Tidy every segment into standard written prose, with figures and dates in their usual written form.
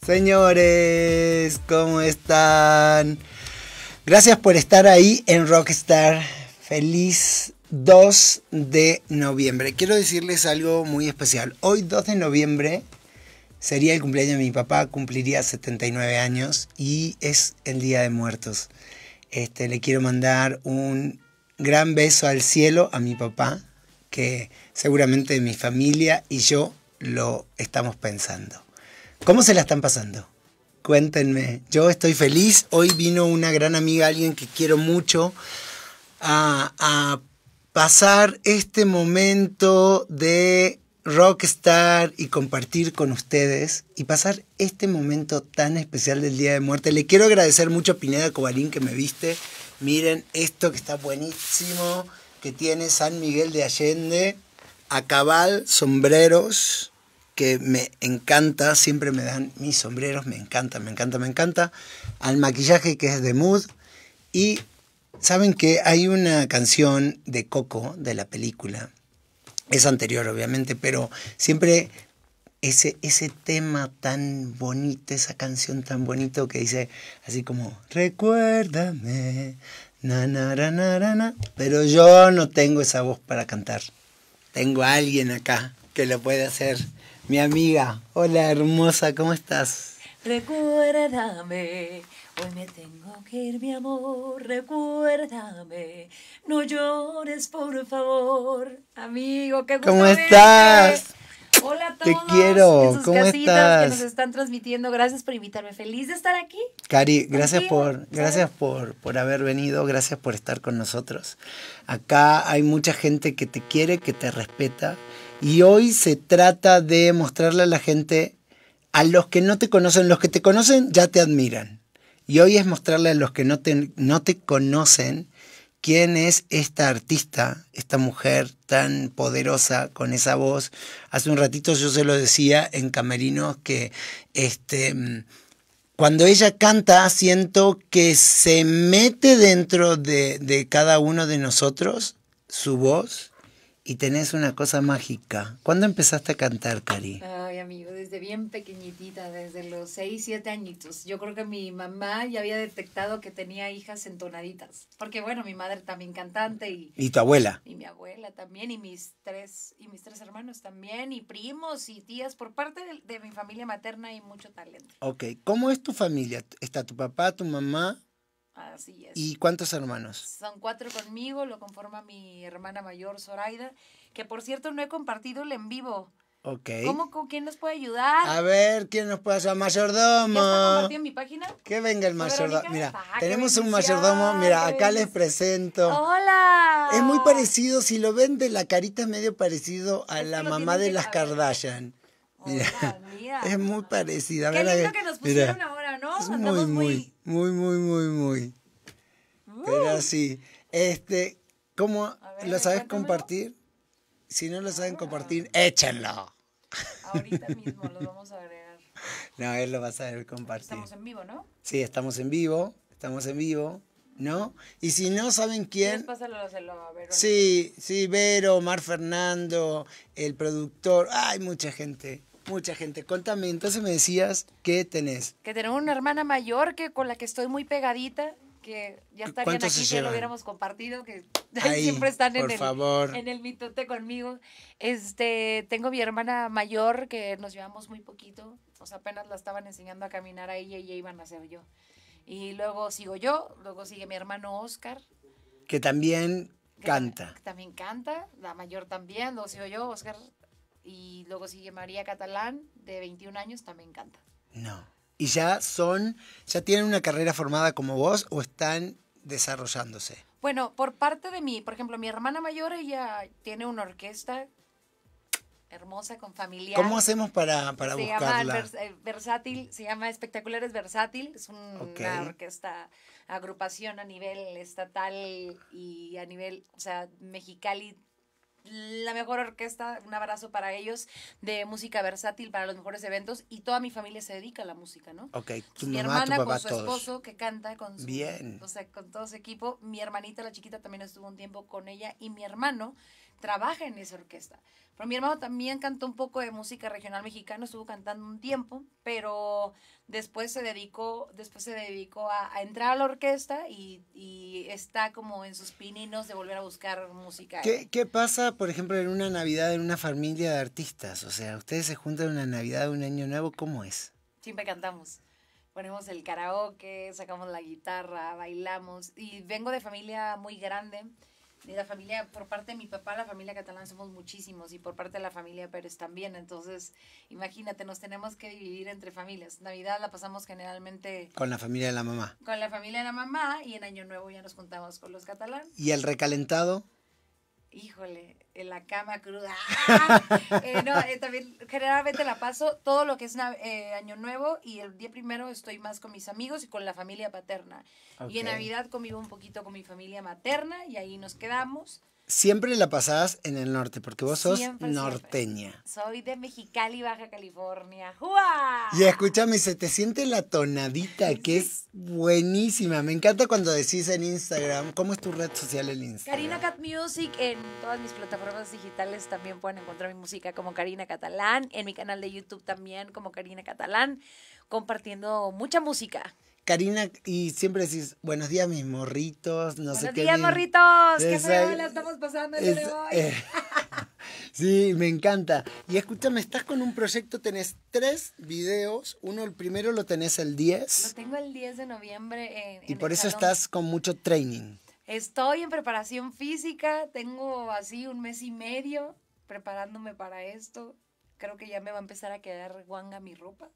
Señores, ¿cómo están? Gracias por estar ahí en Rockstar. Feliz 2 de noviembre. Quiero decirles algo muy especial. Hoy, 2 de noviembre, sería el cumpleaños de mi papá. Cumpliría 79 años y es el Día de Muertos. Le quiero mandar un gran beso al cielo a mi papá, que seguramente mi familia y yo lo estamos pensando. ¿Cómo se la están pasando? Cuéntenme. Yo estoy feliz. Hoy vino una gran amiga, alguien que quiero mucho, a pasar este momento de Rockstar y compartir con ustedes y pasar este momento tan especial del Día de Muerte. Le quiero agradecer mucho a Pineda Cobalín que me viste. Miren esto que está buenísimo, que tiene San Miguel de Allende, a cabal, sombreros, que me encanta, siempre me dan mis sombreros, me encanta, me encanta, me encanta. Al maquillaje que es de Mood. Y saben que hay una canción de Coco, de la película, es anterior obviamente, pero siempre ese tema tan bonito, esa canción tan bonito que dice así como, recuérdame, na, na, na, na, na. Pero yo no tengo esa voz para cantar. Tengo a alguien acá que lo puede hacer. Mi amiga, hola hermosa, ¿cómo estás? Recuérdame, hoy me tengo que ir, mi amor, recuérdame, no llores, por favor, amigo, qué gusto ¿Cómo verte. estás? Hola a Te todos quiero, en sus ¿cómo casitas estás? que nos están transmitiendo, gracias por invitarme, feliz de estar aquí. Cari, gracias Contigo, por haber venido, gracias por estar con nosotros. Acá hay mucha gente que te quiere, que te respeta, y hoy se trata de mostrarle a la gente, a los que no te conocen, los que te conocen ya te admiran. Y hoy es mostrarle a los que no te conocen quién es esta artista, esta mujer tan poderosa con esa voz. Hace un ratito yo se lo decía en Camerinos que cuando ella canta siento que se mete dentro de cada uno de nosotros su voz y tenés una cosa mágica. ¿Cuándo empezaste a cantar, Cari? Ay, amigo, desde bien pequeñitita, desde los 6, 7 añitos. Yo creo que mi mamá ya había detectado que tenía hijas entonaditas. Porque, bueno, mi madre también cantante ¿Y tu abuela? y mi abuela también, y mis tres hermanos también, y primos y tías. Por parte de mi familia materna hay mucho talento. Ok, ¿cómo es tu familia? ¿Está tu papá, tu mamá? Así es. ¿Y cuántos hermanos? Son 4 conmigo, lo conforma mi hermana mayor, Zoraida, que por cierto no he compartido el en vivo. Ok. ¿Cómo, con quién nos puede ayudar? A ver, ¿quién nos puede ayudar? Mayordomo. ¿Ya está compartido en mi página? Que venga el mayordomo. Verónica. Mira, Ah, tenemos qué un bendición, mayordomo. Mira, qué acá les bendición. presento. ¡Hola! Es muy parecido, si lo ven de la carita, es medio parecido a Es que la lo mamá tienen de que- las a ver. Kardashian. Mira, Hola, mira. es muy parecida. Qué Mira, lindo que nos pusieron mira, ahora, ¿no? es Andamos muy. Pero sí, ¿cómo A ver, lo sabes cuéntamelo. compartir? Si no lo saben Ah, compartir, échenlo. ahorita mismo los vamos a agregar. No, él lo va a saber compartir. Estamos en vivo, ¿no? Sí, estamos en vivo, ¿no? Y si no saben ¿Quieres quién, pasarlo a Verónica? sí, Vero, Mar Fernando, el productor, hay mucha gente. Contame, entonces me decías, ¿qué tenés? Que tenemos una hermana mayor con la que estoy muy pegadita, que ya estarían ¿Cuántos aquí se si ya lo llevan? hubiéramos compartido, que Ahí, siempre están por favor. en el mitote conmigo. Tengo mi hermana mayor que nos llevamos muy poquito, o sea, apenas la estaban enseñando a caminar a ella y ya iban a ser yo. Y luego sigo yo, luego sigue mi hermano Oscar, Que también que canta. también canta, la mayor también, luego sigo yo, Oscar, y luego sigue María Catalán, de 21 años, también canta. No. ¿Y ya tienen una carrera formada como vos o están desarrollándose? Bueno, por parte de por ejemplo, mi hermana mayor, ella tiene una orquesta hermosa con familiar. ¿Cómo hacemos para Se buscarla? llama Versátil, se llama Espectaculares Versátil, es Ok. una orquesta, agrupación a nivel estatal y a nivel, o sea, Mexicali, la mejor orquesta, un abrazo para ellos, de música versátil para los mejores eventos, y toda mi familia se dedica a la música, ¿no? Ok, tu Mi mamá, tu hermana papá, con su todos. esposo que canta con su, Bien. o sea, con todo su equipo, mi hermanita la chiquita también estuvo un tiempo con ella, y mi hermano trabaja en esa orquesta. Pero mi hermano también cantó un poco de música regional mexicana, estuvo cantando un tiempo, pero después se dedicó a entrar a la orquesta y está como en sus pininos de volver a buscar música. ¿Qué pasa, por ejemplo, en una Navidad en una familia de artistas? O sea, ustedes se juntan en una Navidad, un Año Nuevo, ¿cómo es? Siempre cantamos. Ponemos el karaoke, sacamos la guitarra, bailamos. Y vengo de familia muy grande. De la familia, por parte de mi papá, la familia catalán somos muchísimos. Y por parte de la familia Pérez también. Entonces, imagínate, nos tenemos que dividir entre familias. Navidad la pasamos generalmente... Con la familia de la mamá. Con la familia de la mamá. Y en Año Nuevo ya nos juntamos con los catalán. ¿Y el recalentado? Híjole, en la cama cruda. También generalmente la paso todo lo que es Año Nuevo y el día primero estoy más con mis amigos y con la familia paterna. Okay. Y en Navidad convivo un poquito con mi familia materna y ahí nos quedamos. Siempre la pasabas en el norte, porque vos sos norteña. Siempre. Soy de Mexicali, Baja California. ¡Jua! Y escúchame, se te siente la tonadita, que es buenísima. Me encanta cuando decís en Instagram. ¿Cómo es tu red social en Instagram? Karina Cat Music. En todas mis plataformas digitales también pueden encontrar mi música como Karina Catalán. En mi canal de YouTube también como Karina Catalán. Compartiendo mucha música. Karina, y siempre decís, buenos días mis morritos, no sé qué. Buenos días, morritos, qué feo la estamos pasando el día de hoy. Sí, me encanta. Y escúchame, estás con un proyecto, tenés 3 videos, el primero lo tenés el 10. Lo tengo el 10 de noviembre y por eso estás con mucho training. Estoy en preparación física, tengo así 1 mes y medio preparándome para esto. Creo que ya me va a empezar a quedar guanga mi ropa.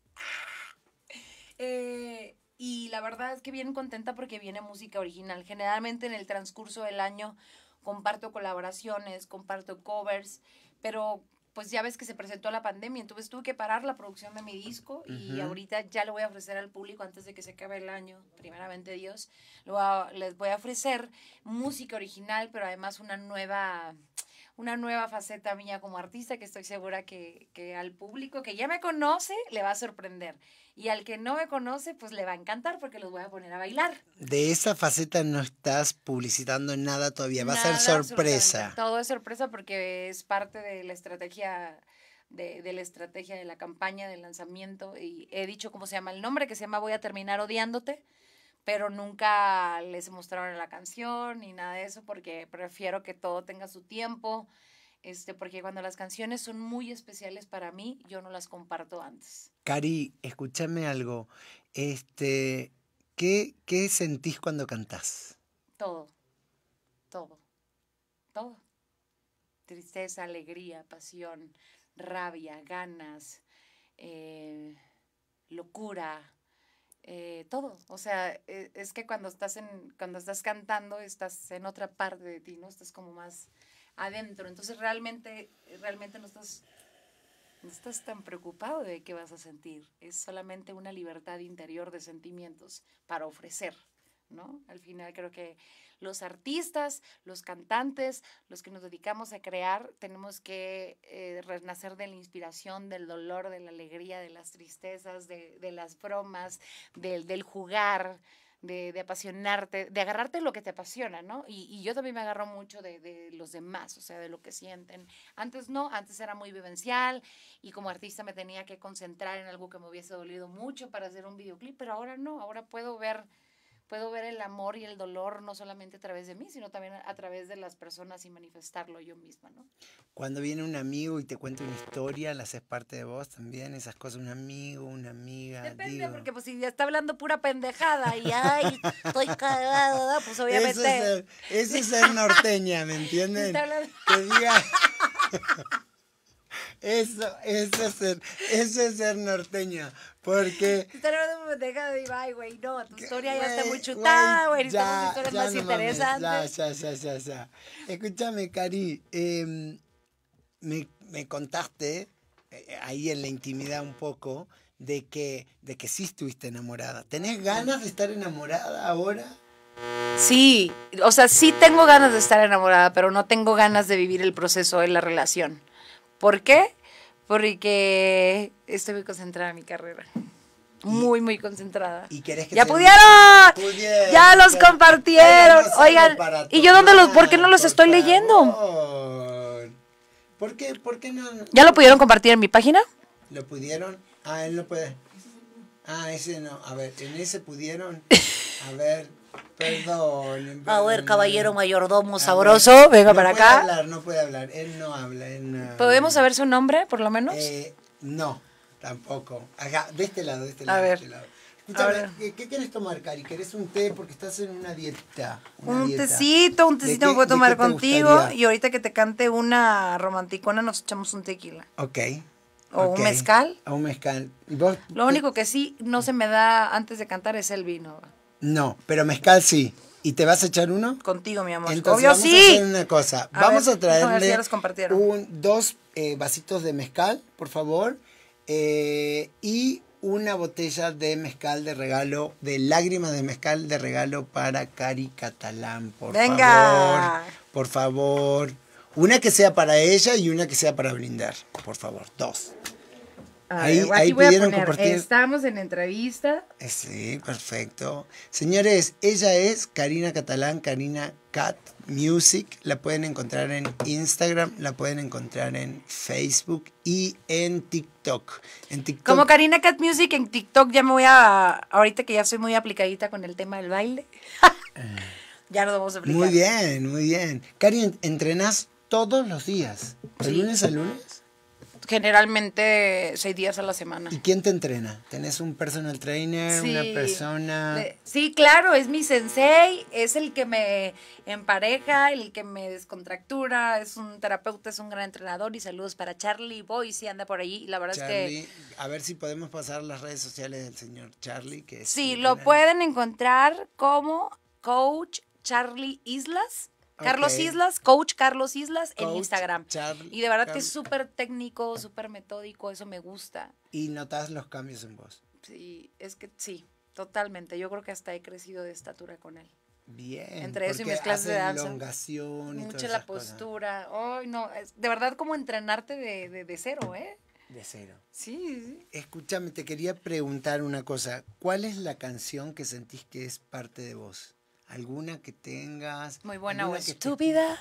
Y la verdad es que bien contenta porque viene música original. Generalmente en el transcurso del año comparto colaboraciones, comparto covers, pero pues ya ves que se presentó la pandemia, entonces tuve que parar la producción de mi disco y ahorita ya lo voy a ofrecer al público antes de que se acabe el año, primeramente Dios. Les voy a ofrecer música original, pero además una nueva faceta mía como artista que estoy segura que al público que ya me conoce le va a sorprender. Y al que no me conoce, pues le va a encantar porque los voy a poner a bailar. De esa faceta no estás publicitando nada todavía, va a ser sorpresa. Todo es sorpresa porque es parte de la estrategia de la campaña de lanzamiento. Y he dicho cómo se llama el nombre, que se llama Voy a terminar odiándote. Pero nunca les mostraron la canción ni nada de eso porque prefiero que todo tenga su tiempo. Porque cuando las canciones son muy especiales para mí, yo no las comparto antes. Cari, escúchame algo. ¿Qué sentís cuando cantás? Todo. Tristeza, alegría, pasión, rabia, ganas, locura, todo. O sea, es que cuando estás cantando, estás en otra parte de ti, ¿no? Estás como más adentro, entonces realmente no estás tan preocupado de qué vas a sentir, es solamente una libertad interior de sentimientos para ofrecer, ¿no? Al final creo que los artistas, los cantantes, los que nos dedicamos a crear, tenemos que renacer de la inspiración, del dolor, de la alegría, de las tristezas, de las bromas, del jugar, de apasionarte, de agarrarte lo que te apasiona, ¿no? Y yo también me agarro mucho de los demás, o sea, de lo que sienten. Antes era muy vivencial y como artista me tenía que concentrar en algo que me hubiese dolido mucho para hacer un videoclip, pero ahora no, ahora puedo ver el amor y el dolor no solamente a través de mí, sino también a través de las personas y manifestarlo yo misma, ¿no? Cuando viene un amigo y te cuenta una historia, ¿la haces parte de vos también? Esas cosas, un amigo, una amiga. Depende, porque pues si ya está hablando pura pendejada y ay, estoy cagada, pues obviamente. Eso es ser norteña, ¿me entienden? Que diga. Eso es ser norteña, porque... Estar hablando de pendejada y ay, güey, no, tu historia ya está muy chutada, güey, necesitamos historias más interesantes. Ya. Escúchame, Cari, me contaste ahí en la intimidad un poco de que sí estuviste enamorada. ¿Tenés ganas de estar enamorada ahora? Sí, o sea, sí tengo ganas de estar enamorada, pero no tengo ganas de vivir el proceso de la relación. ¿Por qué? Porque estoy muy concentrada en mi carrera. Muy, muy concentrada. ¿Y querés que ¡Ya pudieron! ¡Ya los compartieron! No. Oigan, ¿y yo por qué no los estoy leyendo? ¿Por qué no? ¿Ya lo pudieron compartir en mi página? ¿Lo pudieron? Ah, él no puede. Ah, ese no. A ver, en ese pudieron. A ver, perdón. A ver, caballero mayordomo A sabroso, ver, venga no para puede acá. hablar, no puede hablar. Él no habla, él no habla. ¿Podemos saber su nombre, por lo menos? No, tampoco. Acá, de este lado, de este A lado. ver. De este lado. A ver. Escúchame, ¿qué quieres tomar, Cari? ¿Querés un té? Porque estás en una dieta. Un tecito me puedo tomar contigo. Y ahorita que te cante una romanticona nos echamos un tequila. Ok. O un mezcal. O un mezcal. ¿Vos Lo único que sí no se me da antes de cantar es el vino. No, pero mezcal sí. ¿Y te vas a echar uno? Contigo, mi amor. Entonces Obvio, vamos sí. a hacer una cosa. Vamos a ver si traerle ya los compartieron. dos vasitos de mezcal, por favor. Y una botella de mezcal de regalo, de lágrimas de mezcal de regalo para Cari Catalán, por favor. Venga. Por favor. Una que sea para ella y una que sea para brindar. Por favor, dos. Ahí voy a pudieron poner, compartir. estamos en entrevista. Sí, perfecto. Señores, ella es Karina Catalán, Karina Cat Music. La pueden encontrar en Instagram, la pueden encontrar en Facebook y en TikTok. Como Karina Cat Music en TikTok ya me voy ahorita que ya soy muy aplicadita con el tema del baile. Ya nos vamos a aplicar. Muy bien, muy bien. Cari, ¿entrenás todos los días? ¿De Sí. lunes a lunes? Generalmente 6 días a la semana. ¿Y quién te entrena? ¿Tenés un personal trainer, una persona? Sí, claro, es mi sensei, es el que me empareja, el que me descontractura, es un terapeuta, es un gran entrenador y saludos para Charlie Boy, si anda por ahí. La verdad Charlie, es que... a ver si podemos pasar las redes sociales del señor Charlie. Que es Sí, lo pueden encontrar como Coach Charlie Islas. Carlos Islas, Coach Carlos Islas en Instagram. Y de verdad que es súper técnico, súper metódico, eso me gusta. Y notas los cambios en vos. Sí, es que sí, totalmente. Yo creo que hasta he crecido de estatura con él. Bien. Entre eso y mis clases de danza. Elongación y mucha la postura. Ay, no, es de verdad como entrenarte de cero, ¿eh? De cero. Sí. Escúchame, te quería preguntar una cosa. ¿Cuál es la canción que sentís que es parte de vos? ¿Alguna que tengas? Muy buena o estúpida.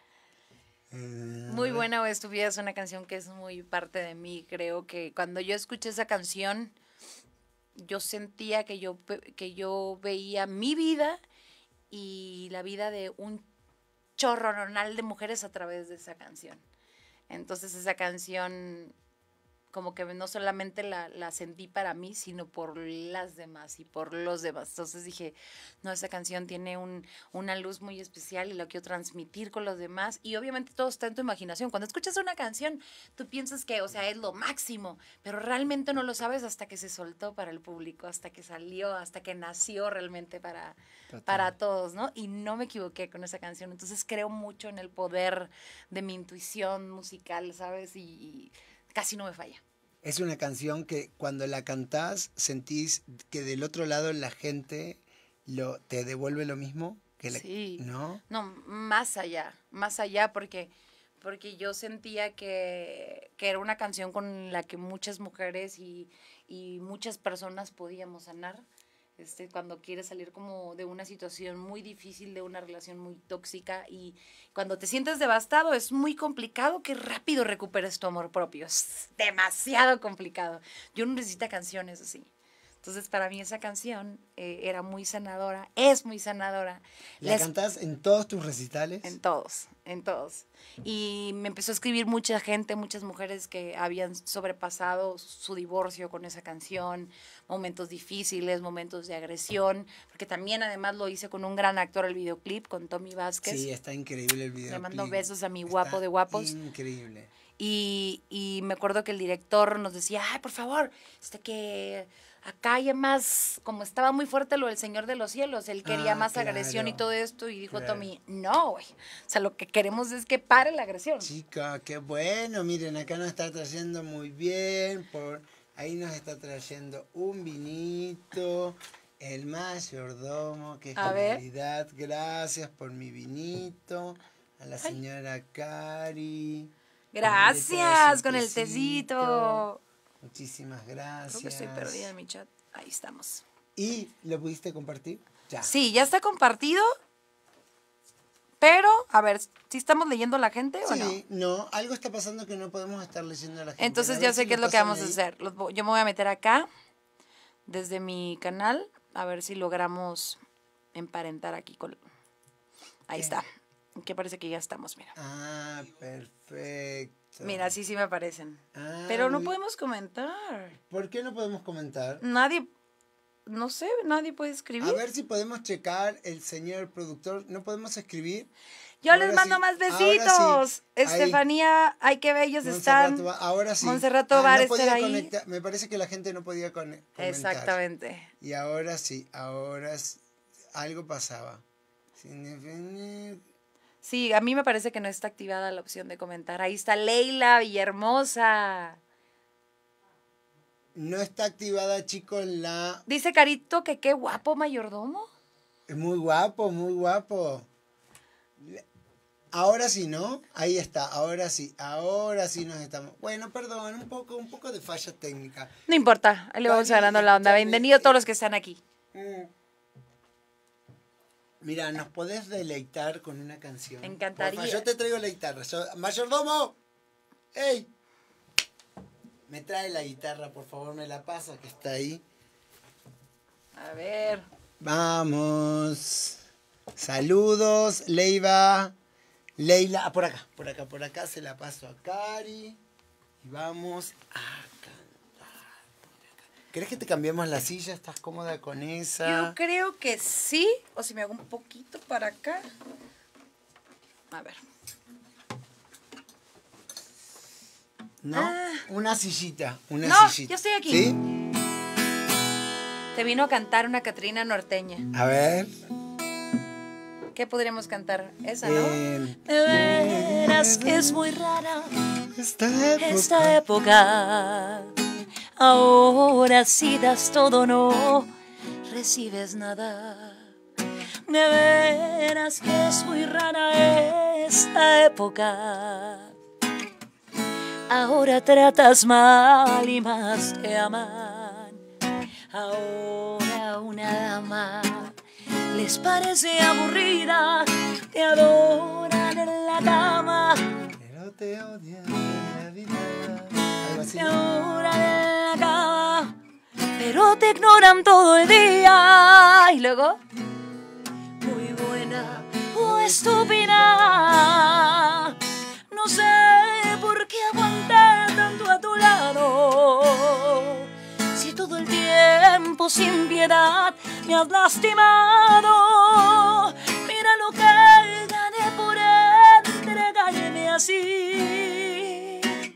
Muy buena o estúpida es una canción que es muy parte de mí. Creo que cuando yo escuché esa canción, yo sentía que yo veía mi vida y la vida de un chorronal de mujeres a través de esa canción. Entonces esa canción como que no solamente la sentí para mí, sino por las demás y por los demás. Entonces dije, no, esa canción tiene una luz muy especial y la quiero transmitir con los demás. Y obviamente todo está en tu imaginación. Cuando escuchas una canción, tú piensas que, o sea, es lo máximo, pero realmente no lo sabes hasta que se soltó para el público, hasta que salió, hasta que nació realmente para todos, ¿no? Y no me equivoqué con esa canción. Entonces creo mucho en el poder de mi intuición musical, ¿sabes? Y casi no me falla. Es una canción que cuando la cantás sentís que del otro lado la gente te devuelve lo mismo. Sí. ¿No? No, más allá porque yo sentía que era una canción con la que muchas mujeres y muchas personas podíamos sanar. Cuando quieres salir como de una situación muy difícil, de una relación muy tóxica y cuando te sientes devastado es muy complicado que rápido recuperes tu amor propio, es demasiado complicado. Yo no necesito canciones así. Entonces para mí esa canción era muy sanadora, es muy sanadora. ¿La cantás en todos tus recitales? En todos. Y me empezó a escribir mucha gente, muchas mujeres que habían sobrepasado su divorcio con esa canción, momentos difíciles, momentos de agresión, porque también además lo hice con un gran actor el videoclip, con Tommy Vázquez. Sí, está increíble el videoclip. Le mando besos a mi guapo de guapos. Increíble. Y me acuerdo que el director nos decía, ay, por favor, que acá haya más, como estaba muy fuerte lo del Señor de los Cielos, él quería más agresión y todo esto, y dijo Tommy, no, güey, o sea, lo que queremos es que pare la agresión. Chica, qué bueno, miren, acá nos está trayendo muy bien, ahí nos está trayendo un vinito, el mayordomo, que es realidad, gracias por mi vinito, a la señora Cari. Gracias, con el tecito. Muchísimas gracias. Creo que estoy perdida en mi chat. Ahí estamos. ¿Y lo pudiste compartir? Ya. Sí, ya está compartido. Pero, a ver, ¿sí estamos leyendo a la gente o no? Sí, no, algo está pasando que no podemos estar leyendo a la gente. Entonces A ya ver sé si qué es lo que pasan vamos a ahí. hacer. Yo me voy a meter acá, desde mi canal, a ver si logramos emparentar aquí con... Ahí ¿Qué? está. Que parece que ya estamos, mira. Ah, perfecto. Mira, así sí me aparecen. Ah, Pero no muy- podemos comentar. ¿Por qué no podemos comentar? Nadie, no sé, nadie puede escribir. A ver si podemos checar el señor productor. ¿No podemos escribir? Yo Ahora les mando sí, más ahora besitos. sí. Ahí. Estefanía, ay, qué bellos están. Ahora sí. Montserrat Tobar no estar podía ahí. conectar. Me parece que la gente no podía comentar. Exactamente. Y ahora sí, algo pasaba. Sí, a mí me parece que no está activada la opción de comentar. Ahí está Leila Villahermosa. No está activada, chicos, la... Dice Carito que qué guapo mayordomo. Es muy guapo, muy guapo. Ahora sí, ¿no? Ahí está, ahora sí nos estamos... Bueno, perdón, un poco de falla técnica. No importa, ahí le vamos Cari, agarrando la onda. escúchame, Bienvenido a todos los que están aquí. Mira, ¿nos podés deleitar con una canción? Me encantaría. Porfa, yo te traigo la guitarra. ¡Mayordomo! ¡Ey! Me trae la guitarra, por favor, me la pasa, que está ahí. A ver. Vamos. Saludos, Leila, por acá se la paso a Cari. Y vamos a cantar. ¿Querés que te cambiemos la silla? ¿Estás cómoda con esa? Yo creo que sí. O si me hago un poquito para acá. A ver. ¿No? Una sillita, una No, sillita. yo estoy aquí. ¿Sí? Te vino a cantar una Catrina norteña. A ver. ¿Qué podríamos cantar? Esa, ¿no? De veras que es muy rara esta época. Ahora sí das todo, no recibes nada. De veras que es muy rara esta época. Ahora tratas mal y más te aman. Ahora una dama les parece aburrida, te adoran en la cama, pero te odian en la vida. Algo así. te adoran en la cama, pero te ignoran todo el día. Y luego, muy buena o estúpida, no sé por qué aguanté tanto a tu lado. Si todo el tiempo sin piedad me has lastimado, mira lo que gané por entregarme así.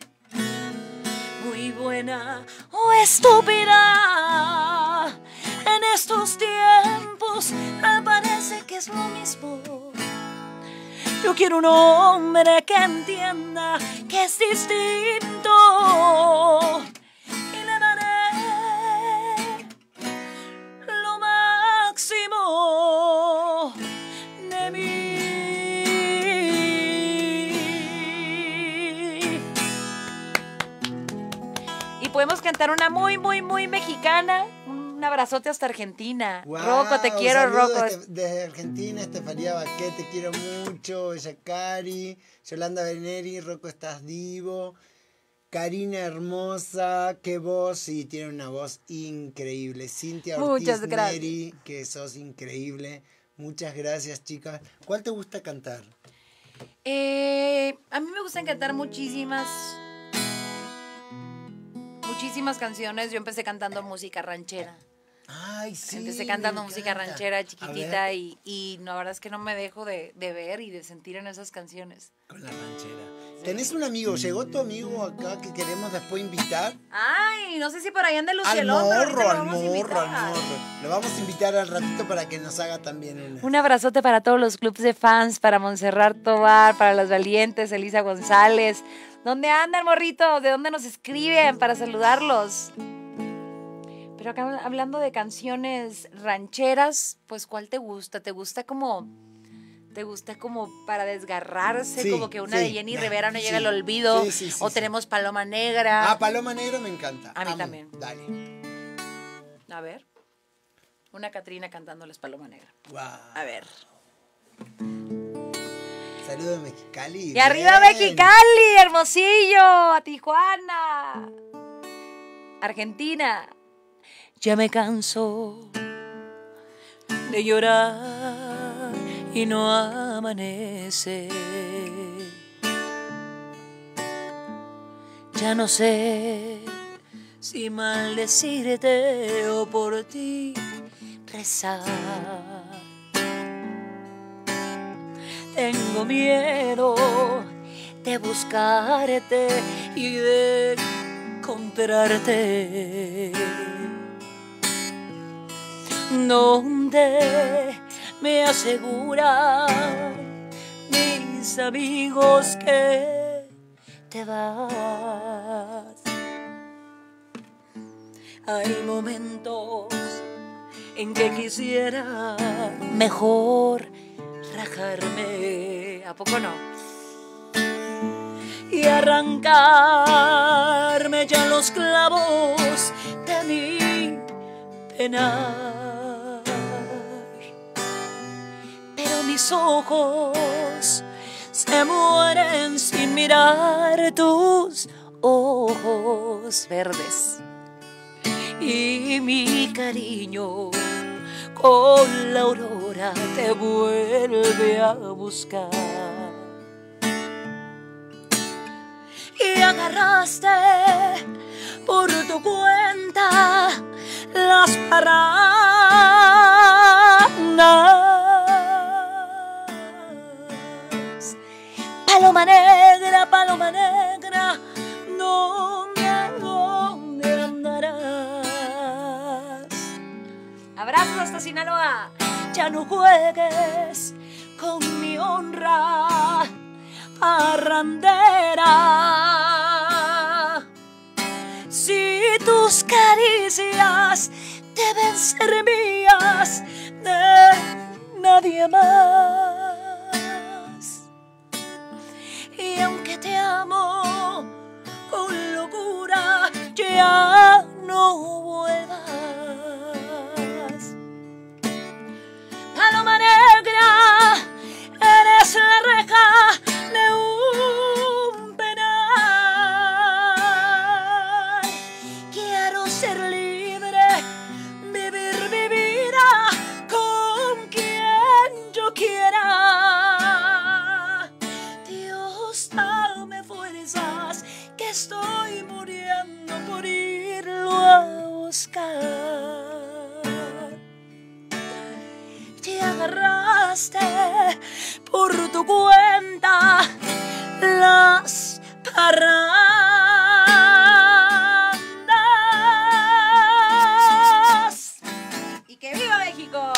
Muy buena o estúpida, en estos tiempos me parece que es lo mismo. Yo quiero un hombre que entienda que es distinto. Y le daré lo máximo de mí. Y podemos cantar una muy, muy, muy mexicana. Un abrazote hasta Argentina. Wow, Rocco, te quiero, saludos Rocco. desde Argentina, Estefanía Baquet, te quiero mucho. Bella Cari, Yolanda Beneri, Rocco, estás divo. Karina hermosa, qué voz, sí, tiene una voz increíble. Cintia Ortiz Muchas gracias. Neri, que sos increíble. Muchas gracias, chicas. ¿Cuál te gusta cantar? A mí me gustan cantar muchísimas canciones. Yo empecé cantando música ranchera. Ay, sí. Empecé cantando me música encanta. ranchera A chiquitita ver, y la verdad es que no me dejo de ver y de sentir en esas canciones. con la ranchera. ¿Tenés un amigo? ¿Llegó tu amigo acá que queremos después invitar? Ay, no sé si por ahí anda Al Lucielón, pero ahorita morro, lo al vamos a morro, invitar. al morro. Lo vamos a invitar al ratito para que nos haga también una. Un abrazote para todos los clubs de fans, para Montserrat Tobar, para Las Valientes, Elisa González. ¿Dónde andan, morritos? ¿De dónde nos escriben para saludarlos? Pero acá hablando de canciones rancheras, pues ¿cuál te gusta? ¿Te gusta como para desgarrarse? Sí, como que una sí, de Jenny Rivera no sí. llega al olvido. Sí, sí, sí, o sí. tenemos Paloma Negra. Ah, Paloma Negra me encanta. A mí Amo. también. Dale. A ver. Una Catrina cantándoles Paloma Negra. Wow. A ver. saludo de Mexicali. Y arriba Bien. Mexicali, Hermosillo, a Tijuana, Argentina. Ya me canso de llorar y no amanece. Ya no sé si maldecirte o por ti rezar. Tengo miedo de buscarte y de encontrarte donde me aseguran mis amigos que te vas. Hay momentos en que quisiera mejor rajarme, ¿a poco no? Y arrancarme ya los clavos de mi penar. Pero mis ojos se mueren sin mirar tus ojos verdes. Y mi cariño con la aurora te vuelve a buscar. Y agarraste por tu cuenta las parrandas. Paloma negra, ¿dónde andarás? Abrazos hasta Sinaloa. Ya no juegues con mi honra parrandera. Si tus caricias deben ser mías, de nadie más. Y aunque te amo con locura, ya no vuelvas. Paloma negra, eres la reja de un penal. Quiero ser libre, vivir mi vida con quien yo quiera. Dios, dame fuerzas, que estoy muriendo por irlo a buscar. Te agarraste por tu cuenta las parrandas. ¡Y que viva México!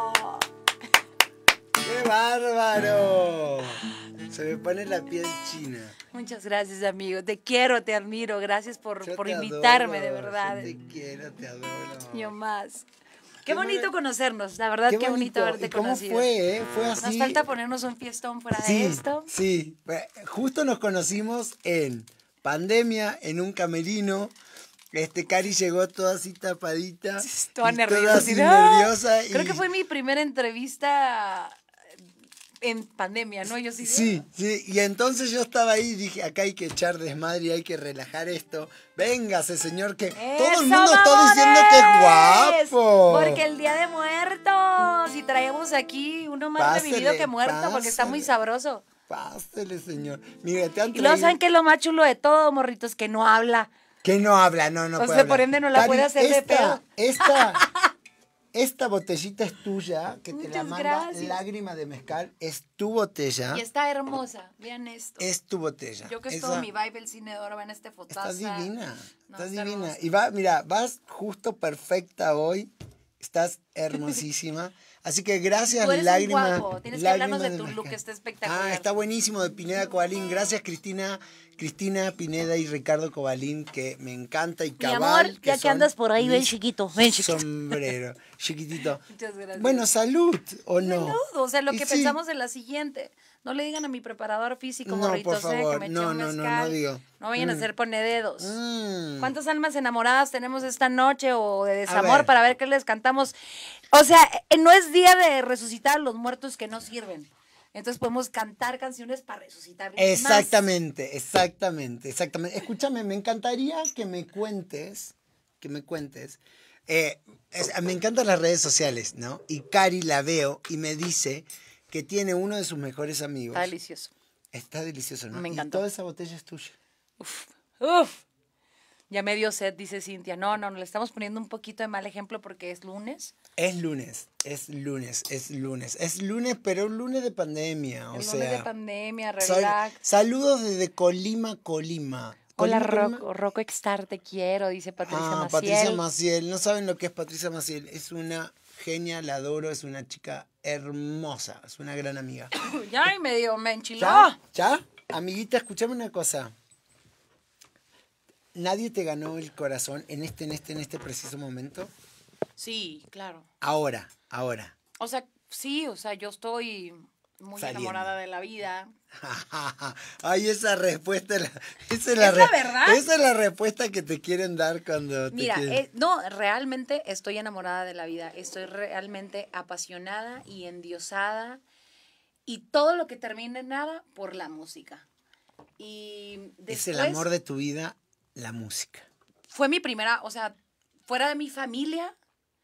¡Qué bárbaro! Se me pone la piel china. Muchas gracias, amigo. Te quiero, te admiro. Gracias por Yo te invitarme, adoro, de verdad. Yo te quiero, te adoro. Yo más. Qué bonito conocernos, la verdad, qué bonito haberte ¿Y cómo conocido. fue, Fue así. Nos falta ponernos un fiestón fuera de esto. Sí, justo nos conocimos en pandemia, en un camerino. Cari llegó toda así tapadita. Toda y nerviosa. Toda así nerviosa. Creo que fue mi primera entrevista en pandemia, ¿no? Yo sí. Sí, y entonces yo estaba ahí y dije, acá hay que echar desmadre y hay que relajar esto. Véngase, señor, que todo el mundo está diciendo que es guapo. Porque el Día de Muertos, y traemos aquí uno más revivido que muerto, porque está muy sabroso. Pásele, señor. Mire, te han Y luego, ¿saben qué es lo más chulo de todo, morritos? Que no habla. Que no habla, no o puede sea, hablar. por ende no la puede hacer de pedo. Esta botellita es tuya, que te la manda Lágrima de Mezcal. Es tu botella. Y está hermosa, vean esto. Es tu botella. Yo que es todo mi vibe, el cine de oro, ven este fotazo. Está divina, No, está está divina. hermosa. Y mira, vas justo perfecta hoy. Estás hermosísima. Así que gracias, Tú eres Lágrima. un guapo. Tienes que hablarnos de tu Mezcal. look, está espectacular. Está buenísimo, de Pineda Cobalín. Gracias, Cristina, Pineda y Ricardo Cobalín, que me encanta, y Mi Cabal. amor, ya que andas por ahí, ven chiquito, ven chiquito. Sombrero, chiquitito. Muchas gracias. Bueno, salud, ¿o no? Salud, o sea, lo Y que sí. pensamos es la siguiente. No le digan a mi preparador físico, No, morritos, por favor, que me eche no, un no, mezcal. no digo. No vayan a hacer ponededos. Mm. ¿Cuántas almas enamoradas tenemos esta noche o de ver. desamor para ver qué les cantamos? O sea, no es día de resucitar a los muertos que no sirven. Entonces podemos cantar canciones para resucitar. Exactamente. Escúchame, me encantaría que me cuentes, me encantan las redes sociales, ¿no? Y Cari la veo y me dice que tiene uno de sus mejores amigos. Está delicioso. Está delicioso, ¿no? Me Y encantó. toda esa botella es tuya. Uf. Ya me dio sed, dice Cintia. No, le estamos poniendo un poquito de mal ejemplo porque es lunes. Es lunes, pero un lunes de pandemia, El lunes de pandemia, soy- relax. saludos desde Colima, Colima. Hola, Colima. Rocco Extar, te quiero, dice Patricia Maciel. Patricia Maciel, no saben lo que es Patricia Maciel, es una genia, la adoro, es una chica hermosa, es una gran amiga. Ya, y me enchiló. ¿Ya? Amiguita, escúchame una cosa. ¿Nadie te ganó el corazón en este preciso momento? Sí, claro. Ahora. O sea, sí, yo estoy muy Saliendo. enamorada de la vida. Ay, esa respuesta, esa es la verdad. Esa es la respuesta que te quieren dar cuando Mira, te quieren. no, realmente estoy enamorada de la vida. Estoy realmente apasionada y endiosada. Y todo lo que termina en nada por la música. Y después, es el amor de tu vida, la música. Fue mi primera, fuera de mi familia,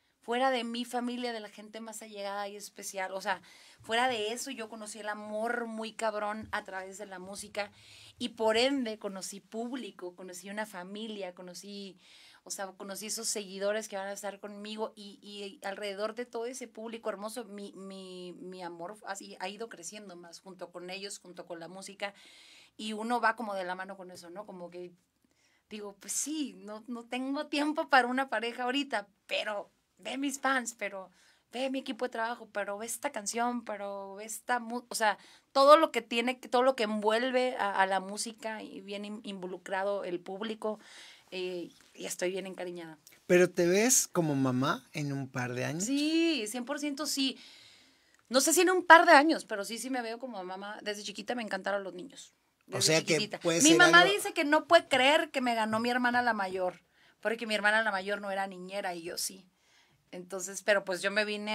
de la gente más allegada y especial, fuera de eso yo conocí el amor muy cabrón a través de la música y por ende conocí público, conocí una familia, conocí esos seguidores que van a estar conmigo y alrededor de todo ese público hermoso, mi amor así ha ido creciendo más junto con ellos, junto con la música y uno va como de la mano con eso, ¿no? Como que digo, pues sí, no tengo tiempo para una pareja ahorita, pero ve mis fans, pero ve mi equipo de trabajo, pero ve esta canción, pero ve todo lo que todo lo que envuelve a la música y bien involucrado el público, y estoy bien encariñada. ¿Pero te ves como mamá en un par de años? Sí, 100% sí. No sé si en un par de años, pero sí me veo como mamá. Desde chiquita me encantaron los niños. O sea chiquitita. Que puede mi ser mamá algo... dice que no puede creer que me ganó mi hermana la mayor, porque mi hermana la mayor no era niñera y yo sí. Entonces, pero pues yo me vine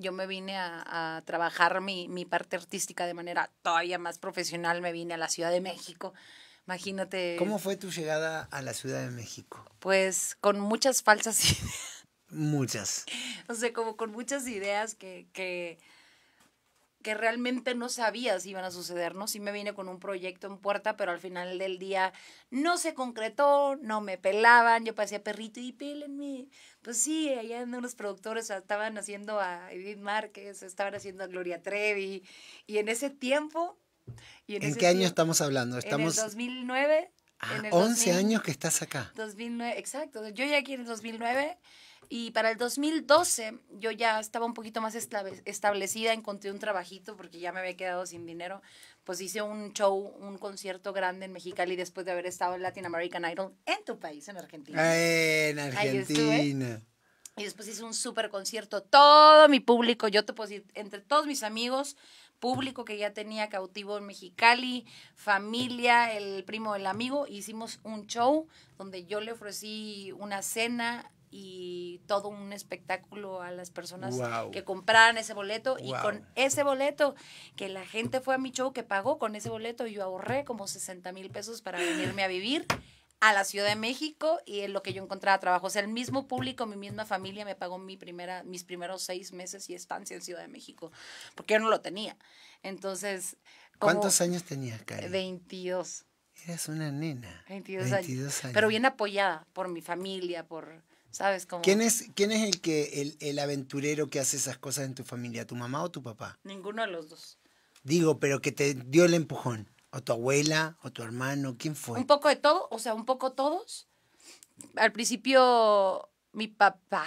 a trabajar mi parte artística de manera todavía más profesional. Me vine a la Ciudad de México. Imagínate. ¿Cómo fue tu llegada a la Ciudad de México? Pues con muchas falsas ideas. Muchas. Como con muchas ideas que realmente no sabía si iban a suceder, ¿no? Sí me vine con un proyecto en puerta, pero al final del día no se concretó, no me pelaban, yo parecía perrito y pélenme. Pues sí, allá unos productores estaban haciendo a Edith Márquez, estaban haciendo a Gloria Trevi, y en ese tiempo... ¿En qué año estamos hablando? Estamos... En el 2009. En el 11 años que estás acá. 2009, exacto. Yo ya aquí en el 2009 y para el 2012 yo ya estaba un poquito más establecida, encontré un trabajito porque ya me había quedado sin dinero. Pues hice un concierto grande en Mexicali después de haber estado en Latin American Idol en tu país, en Argentina. En Argentina. Y después hice un súper concierto. Todo mi público, yo te puedo decir, entre todos mis amigos, público que ya tenía cautivo en Mexicali, familia, el primo del amigo, hicimos un show donde yo le ofrecí una cena y todo un espectáculo a las personas que compraran ese boleto. Y con ese boleto, que la gente fue a mi show, que pagó con ese boleto, yo ahorré como 60,000 pesos para venirme a vivir a la Ciudad de México y en lo que yo encontraba trabajo. O sea, el mismo público, mi misma familia me pagó mis primeros 6 meses y estancia en Ciudad de México, porque yo no lo tenía. Entonces... ¿Cuántos años tenías, Cari? 22. Eras una nena. 22 años. Pero bien apoyada por mi familia, ¿sabes cómo? ¿Quién es el aventurero que hace esas cosas en tu familia? ¿Tu mamá o tu papá? Ninguno de los dos. Digo, pero que te dio el empujón. ¿O tu abuela? ¿O tu hermano? ¿Quién fue? Un poco de todo, un poco todos. Al principio, mi papá,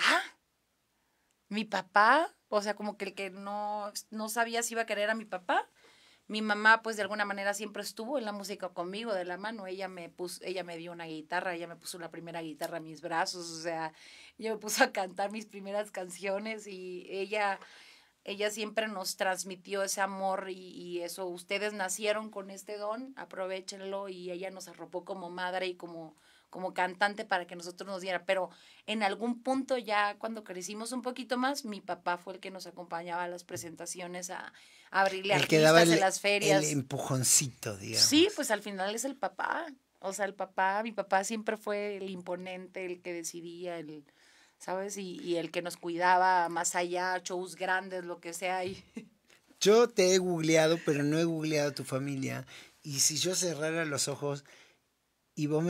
como que el que no sabía si iba a querer a mi papá. Mi mamá, pues, de alguna manera siempre estuvo en la música conmigo, de la mano. Ella me dio una guitarra, ella me puso la primera guitarra en mis brazos, ella me puso a cantar mis primeras canciones y ella ella siempre nos transmitió ese amor y eso, ustedes nacieron con este don, aprovéchenlo, y ella nos arropó como madre y como cantante para que nosotros nos diera, pero en algún punto ya cuando crecimos un poquito más, mi papá fue el que nos acompañaba a las presentaciones, a abrirle El que daba artistas en las el ferias. empujoncito, digamos. Sí, pues al final es el papá, o sea, mi papá siempre fue el imponente, el que decidía, ¿sabes? Y el que nos cuidaba más allá, shows grandes, lo que sea. Yo te he googleado, pero no he googleado a tu familia. Y si yo cerrara los ojos y vos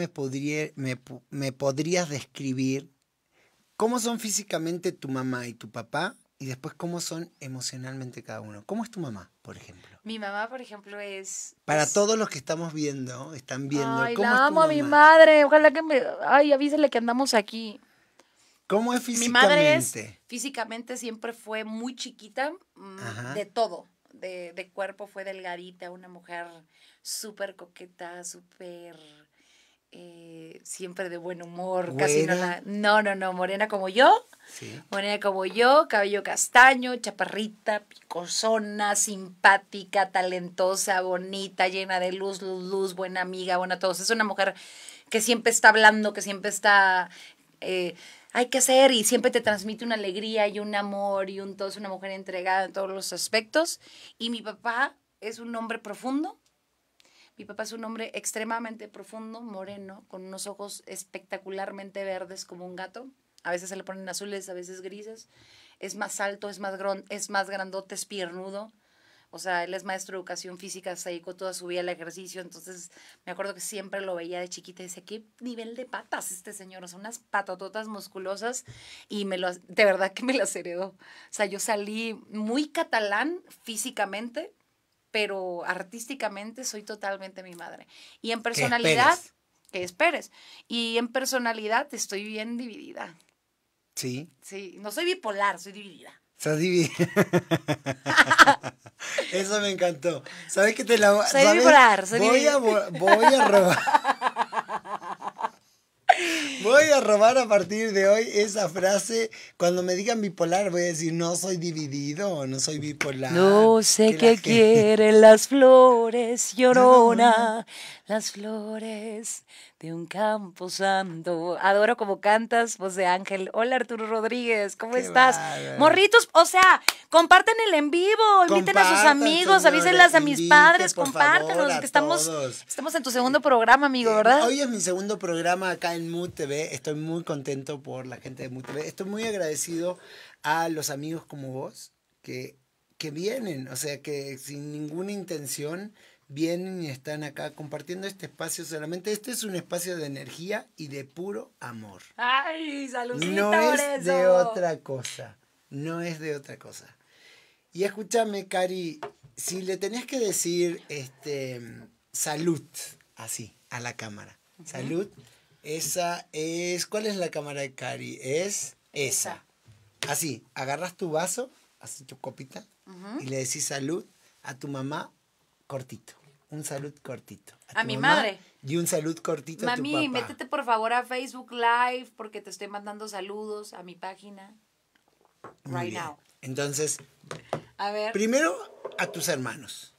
me podrías describir cómo son físicamente tu mamá y tu papá y después cómo son emocionalmente cada uno. ¿Cómo es tu mamá, por ejemplo? Mi mamá, por ejemplo, es... Para todos los que están viendo, Ay, ¿cómo es la tu amo a mi mamá? madre. Ojalá que me... Ay, avísale que andamos aquí. ¿Cómo es Mi madre físicamente? físicamente siempre fue muy chiquita, Ajá. de todo. De cuerpo fue delgadita, una mujer súper coqueta, súper... siempre de buen humor, casi no ¿Güera? la... No, morena como yo. Sí. Morena como yo, cabello castaño, chaparrita, picosona, simpática, talentosa, bonita, llena de luz, buena amiga, buena todos. Es una mujer que siempre está hablando, que siempre está... hay que hacer, y siempre te transmite una alegría y un amor y un todo. Es una mujer entregada en todos los aspectos. Y mi papá es un hombre profundo. Mi papá es un hombre extremadamente profundo, moreno, con unos ojos espectacularmente verdes como un gato. A veces se le ponen azules, a veces grises. Es más alto, es más grandote, es piernudo. O sea, él es maestro de educación física, se dedicó toda su vida al ejercicio. Entonces, me acuerdo que siempre lo veía de chiquita y decía, ¿qué nivel de patas este señor? O sea, unas patototas musculosas, y de verdad que me las heredó. O sea, yo salí muy catalán físicamente, pero artísticamente soy totalmente mi madre. Y en ¿Qué personalidad, esperes? que esperes. Y en personalidad estoy bien dividida. Sí. Sí, no soy bipolar, soy dividida. Sos divina. Eso me encantó. ¿Sabes qué te la Soy ¿sabes? bipolar, soy Voy a, dividida. voy a robar. Voy a robar a partir de hoy esa frase. Cuando me digan bipolar, voy a decir, no soy dividido, no soy bipolar. No sé Que la qué gente- quieren las flores, Llorona. llorona, las flores de un campo santo. Adoro como cantas, voz de ángel. Hola, Arturo Rodríguez, ¿cómo Qué estás? bárbaro. Morritos, o sea, comparten el en vivo, inviten a sus Compartan, amigos, señores, avísenlas a mis inviten, padres, por favor, compártanos, a que estamos todos. en tu segundo programa, amigo, ¿verdad? Hoy es mi segundo programa acá en Mood TV. Estoy muy contento por la gente de Mood TV. Estoy muy agradecido a los amigos como vos que vienen, o sea, que sin ninguna intención vienen y están acá compartiendo este espacio solamente. Este es un espacio de energía y de puro amor. Ay, saludcita No por es de eso. otra cosa. No es de otra cosa. Y escúchame, Cari, si le tenés que decir salud, así, a la cámara. Salud, esa es. ¿Cuál es la cámara de Cari? Es esa. Así, agarras tu vaso, así tu copita, y le decís salud a tu mamá cortito. Un salud cortito. A tu mi mamá madre. Y un salud cortito a tu Mami, papá. métete por favor a Facebook Live porque te estoy mandando saludos a mi página. Muy Right bien. now. Entonces, A ver. primero a tus hermanos.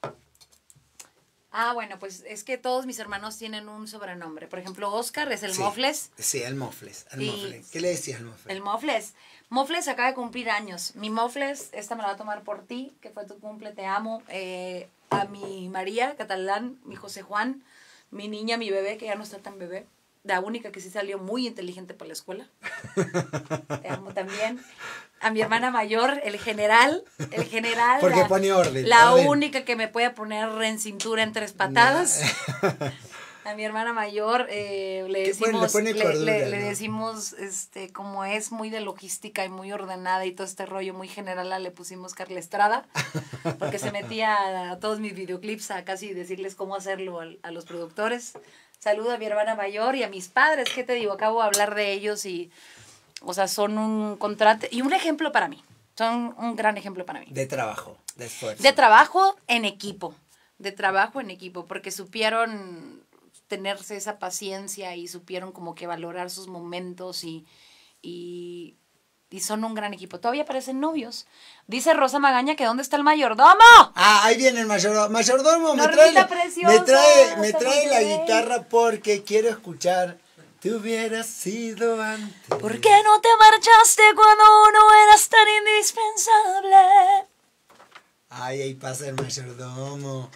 Bueno, pues es que todos mis hermanos tienen un sobrenombre. Por ejemplo, Oscar es el Sí. Mofles. Sí, el Mofles. El Y- Mofles. ¿Qué le decías al Mofles? El Mofles. Mofles acaba de cumplir años. Mi Mofles, esta me la va a tomar por ti, que fue tu cumple, te amo. A mi María Catalán, mi José Juan, mi niña, mi bebé, que ya no está tan bebé. La única que sí salió muy inteligente para la escuela. Te amo también. A mi hermana mayor, el general. Porque pone orden. La orden. única que me puede poner en cintura en 3 patadas. A mi hermana mayor le bueno, le decimos, pone cordura, le ¿no? decimos, como es muy de logística y muy ordenada y todo este rollo muy general, le pusimos Carla Estrada, porque se metía a todos mis videoclips a casi decirles cómo hacerlo a los productores. Saludo a mi hermana mayor y a mis padres, ¿qué te digo? Acabo de hablar de ellos y, o sea, son un contrato y un ejemplo para mí. Son un gran ejemplo para mí. De trabajo, de esfuerzo. De trabajo en equipo. De trabajo en equipo, porque supieron tenerse esa paciencia y supieron como que valorar sus momentos y y son un gran equipo. Todavía parecen novios. Dice Rosa Magaña que ¿dónde está el mayordomo? Ah, ahí viene el mayordomo. Mayordomo, Normita preciosa, me trae la guitarra porque quiero escuchar. Te hubieras sido antes. ¿Por qué no te marchaste cuando no eras tan indispensable? Ay, ahí pasa el mayordomo.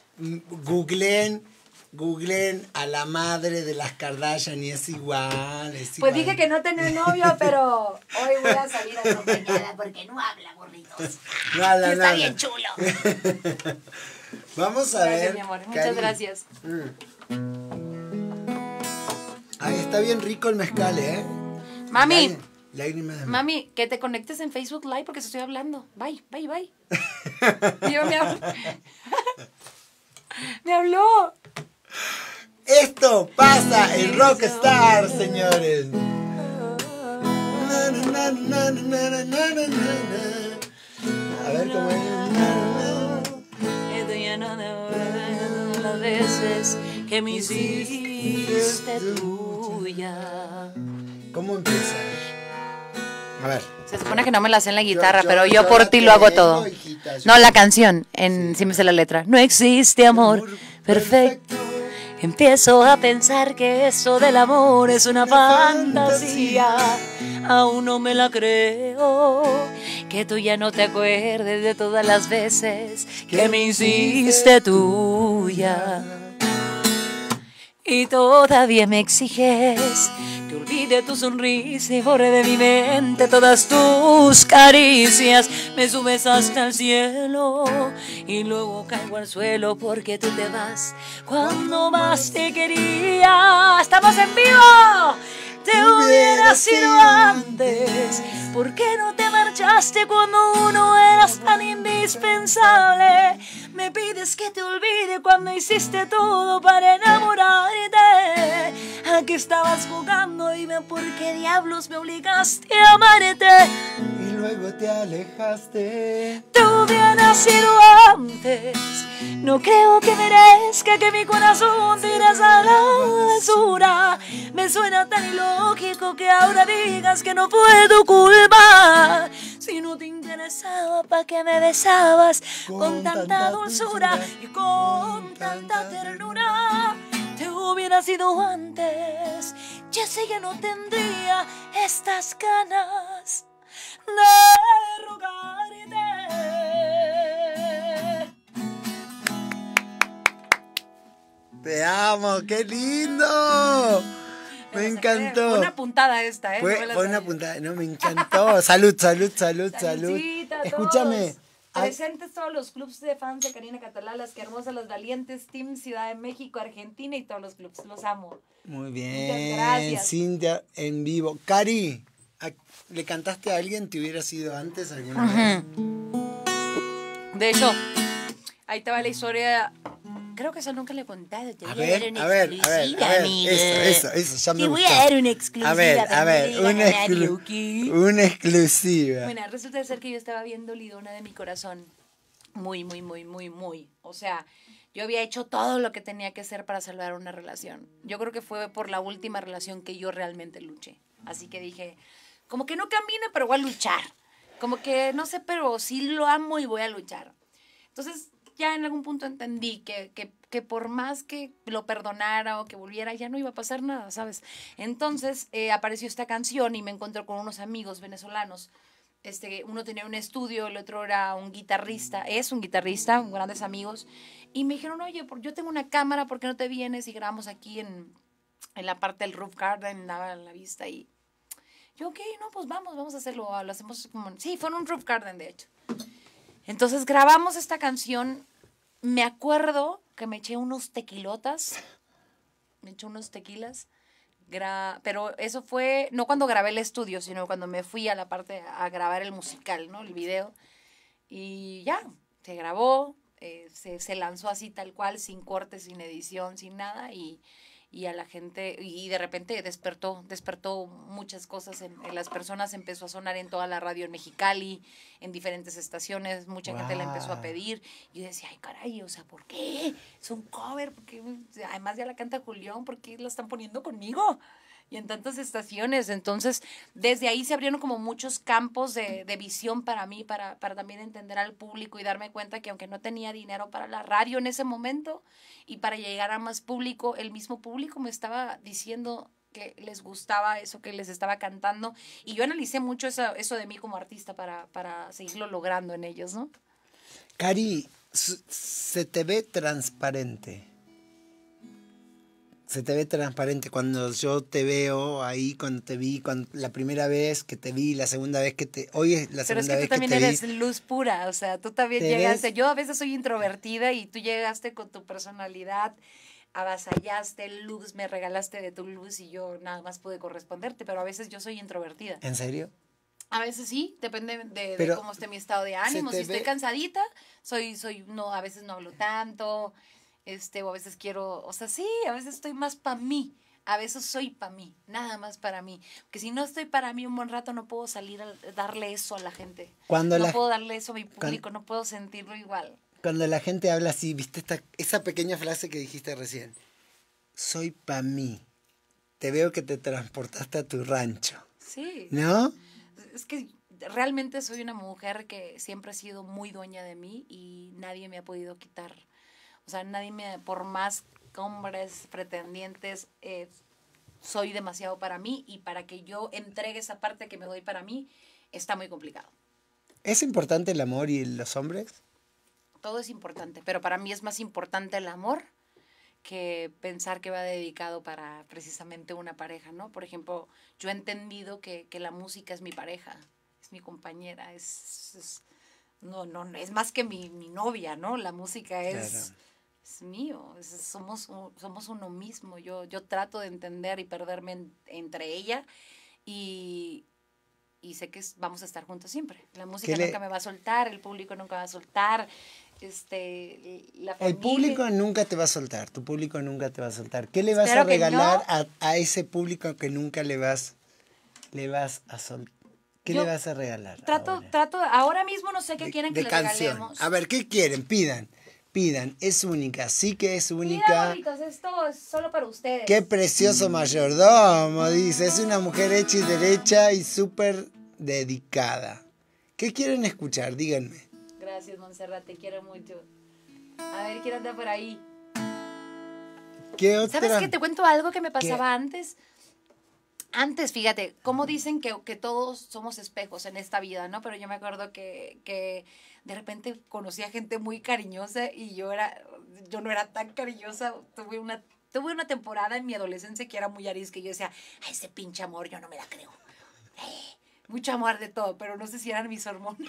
Googleen a la madre de las Kardashian y es igual, Pues dije que no tenía novio, pero hoy voy a salir acompañada porque no habla, burritos. No habla, y está nada. bien chulo. Vamos a Gracias, ver. mi amor. Muchas Cari. gracias. Ay, está bien rico el mezcal, ¿eh? Mami. Lágrimas de Mami, que te conectes en Facebook Live porque te estoy hablando. Bye. Dios, me habló. Me habló. Esto pasa en Rockstar, señores. A ver cómo es. Estoy lleno de las veces que me hiciste tuya. ¿Cómo empieza? A ver. Se supone que no me la sé en la guitarra, pero yo por ti lo hago todo. Hijita, No, la canción, sí me sé la letra. No existe amor perfecto. Empiezo a pensar que eso del amor es una fantasía. Aún no me la creo. Que tú ya no te acuerdes de todas las veces que me hiciste tuya. Y todavía me exiges que olvide tu sonrisa y borre de mi mente todas tus caricias. Me subes hasta el cielo y luego caigo al suelo porque tú te vas cuando más te quería. ¡Estamos en vivo! Te hubiera sido antes. ¿Por qué no te marchaste cuando no eras tan indispensable? Me pides que te olvide cuando hiciste todo para enamorarte. ¿A qué estabas jugando? Dime por qué diablos me obligaste a amarte. Y luego te alejaste. Te hubiera sido antes. No creo que merezca que mi corazón tiras a la basura. Me suena tan ilógico que ahora digas que no fue tu culpa. Si no te interesaba, ¿pa' qué me besabas con tanta dulzura y con tanta ternura? Te hubiera sido antes. Ya sé que no tendría estas ganas de rogarte. Te amo, qué lindo. Me encantó. Fue una puntada esta, ¿eh? Fue una puntada. No, me encantó. Salud. Saludcita a Escúchame. todos. Presentes todos los clubs de fans de Karina Catalá, las que hermosas, las valientes, Team Ciudad de México, Argentina y todos los clubs. Los amo. Muy bien. Muchas gracias. Cintia en vivo. Cari, ¿le cantaste a alguien? ¿Te hubiera sido antes alguna vez? De hecho, ahí te va la historia. Creo que eso nunca le he contado. Te voy a dar una exclusiva, amiga. Eso, ya me Te gustó. voy a dar una exclusiva. Una exclusiva. Bueno, resulta ser que yo estaba viendo Lidona de mi corazón. Muy. O sea, yo había hecho todo lo que tenía que hacer para salvar una relación. Yo creo que fue por la última relación que yo realmente luché. Así que dije, como que no camine, pero voy a luchar. Como que, no sé, pero sí lo amo y voy a luchar. Entonces, ya en algún punto entendí que por más que lo perdonara o que volviera, ya no iba a pasar nada, ¿sabes? Entonces apareció esta canción y me encontré con unos amigos venezolanos. Uno tenía un estudio, el otro era un guitarrista, es un guitarrista, grandes amigos. Y me dijeron, oye, yo tengo una cámara, ¿por qué no te vienes y grabamos aquí en la parte del roof garden, en la vista? Y yo, ok, no, pues vamos a hacerlo, lo hacemos como... Sí, fue en un roof garden, de hecho. Entonces grabamos esta canción. Me acuerdo que me eché unos tequilotas. Me eché unos tequilas. Pero eso fue no cuando grabé el estudio, sino cuando me fui a la parte a grabar el musical, ¿no? El video. Y ya, se grabó. Se lanzó así tal cual, sin cortes, sin edición, sin nada. Y a la gente, y de repente despertó muchas cosas en las personas, empezó a sonar en toda la radio en Mexicali, en diferentes estaciones, mucha gente la empezó a pedir, y yo decía, ay caray, o sea, ¿por qué? Es un cover, porque además ya la canta Julián, ¿por qué la están poniendo conmigo? y en tantas estaciones. Entonces, desde ahí se abrieron como muchos campos de visión para mí, para también entender al público y darme cuenta que aunque no tenía dinero para la radio en ese momento y para llegar a más público, el mismo público me estaba diciendo que les gustaba eso que les estaba cantando. Y yo analicé mucho eso de mí como artista para seguirlo logrando en ellos, ¿no? Cari, se te ve transparente. Se te ve transparente cuando yo te veo ahí, cuando te vi, la primera vez que te vi, la segunda vez que te... Hoy es la segunda vez que te vi. Pero es que tú también eres luz pura, o sea, tú también llegaste... Yo a veces soy introvertida y tú llegaste con tu personalidad, avasallaste luz, me regalaste de tu luz y yo nada más pude corresponderte, pero a veces yo soy introvertida. ¿En serio? A veces sí, depende de cómo esté mi estado de ánimo. Si estoy cansadita, a veces no hablo tanto, o a veces quiero, o sea, sí, a veces estoy más para mí, a veces soy para mí, nada más para mí. Porque si no estoy para mí un buen rato, no puedo salir a darle eso a la gente. No puedo darle eso a mi público, no puedo sentirlo igual. Cuando la gente habla así, ¿viste esa pequeña frase que dijiste recién? Soy para mí. Te veo que te transportaste a tu rancho. Sí. ¿No? Es que realmente soy una mujer que siempre ha sido muy dueña de mí y nadie me ha podido quitar. O sea, por más hombres pretendientes, soy demasiado para mí y para que yo entregue esa parte que me doy para mí, está muy complicado. ¿Es importante el amor y los hombres? Todo es importante, pero para mí es más importante el amor que pensar que va dedicado para precisamente una pareja, ¿no? Por ejemplo, yo he entendido que la música es mi pareja, es mi compañera, no, es más que mi novia, ¿no? La música es mío, somos uno mismo. Yo trato de entender y perderme entre ella y sé que vamos a estar juntos siempre. La música nunca me va a soltar, el público nunca va a soltar. La familia. El público nunca te va a soltar, tu público nunca te va a soltar. ¿Qué le vas a regalar a ese público que nunca le vas a soltar? ¿Qué le vas a regalar? Ahora mismo no sé qué quieren que le regalemos. A ver, ¿qué quieren? Pidan, es única, sí que es única. Mira, bonitos, esto es solo para ustedes. Qué precioso mayordomo, dice, es una mujer hecha y derecha y súper dedicada. ¿Qué quieren escuchar? Díganme. Gracias, Montserrat, te quiero mucho. A ver, ¿quién anda por ahí? ¿Qué otra? ¿Sabes qué? Te cuento algo que me pasaba antes. Antes, fíjate, como dicen que todos somos espejos en esta vida, ¿no? Pero yo me acuerdo que de repente conocí a gente muy cariñosa y yo no era tan cariñosa. Tuve una temporada en mi adolescencia que era muy arisca y yo decía, ay, ese pinche amor, yo no me la creo. Mucho amor de todo, pero no sé si eran mis hormonas.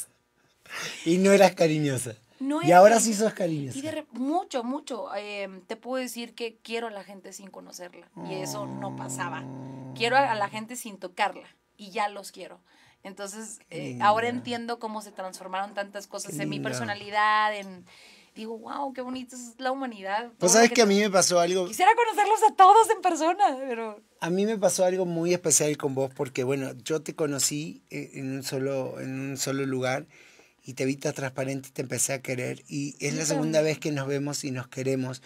Y no eras cariñosa. No y ahora sí sos cariñosa. Mucho. Te puedo decir que quiero a la gente sin conocerla. Y eso no pasaba. Quiero a la gente sin tocarla. Y ya los quiero. Entonces, ahora entiendo cómo se transformaron tantas cosas en mi personalidad, digo, wow, qué bonita es la humanidad. Pues sabes que a mí me pasó algo... Quisiera conocerlos a todos en persona, pero... A mí me pasó algo muy especial con vos porque, bueno, yo te conocí en un solo lugar y te vi tan transparente y te empecé a querer y es la segunda vez que nos vemos y nos queremos.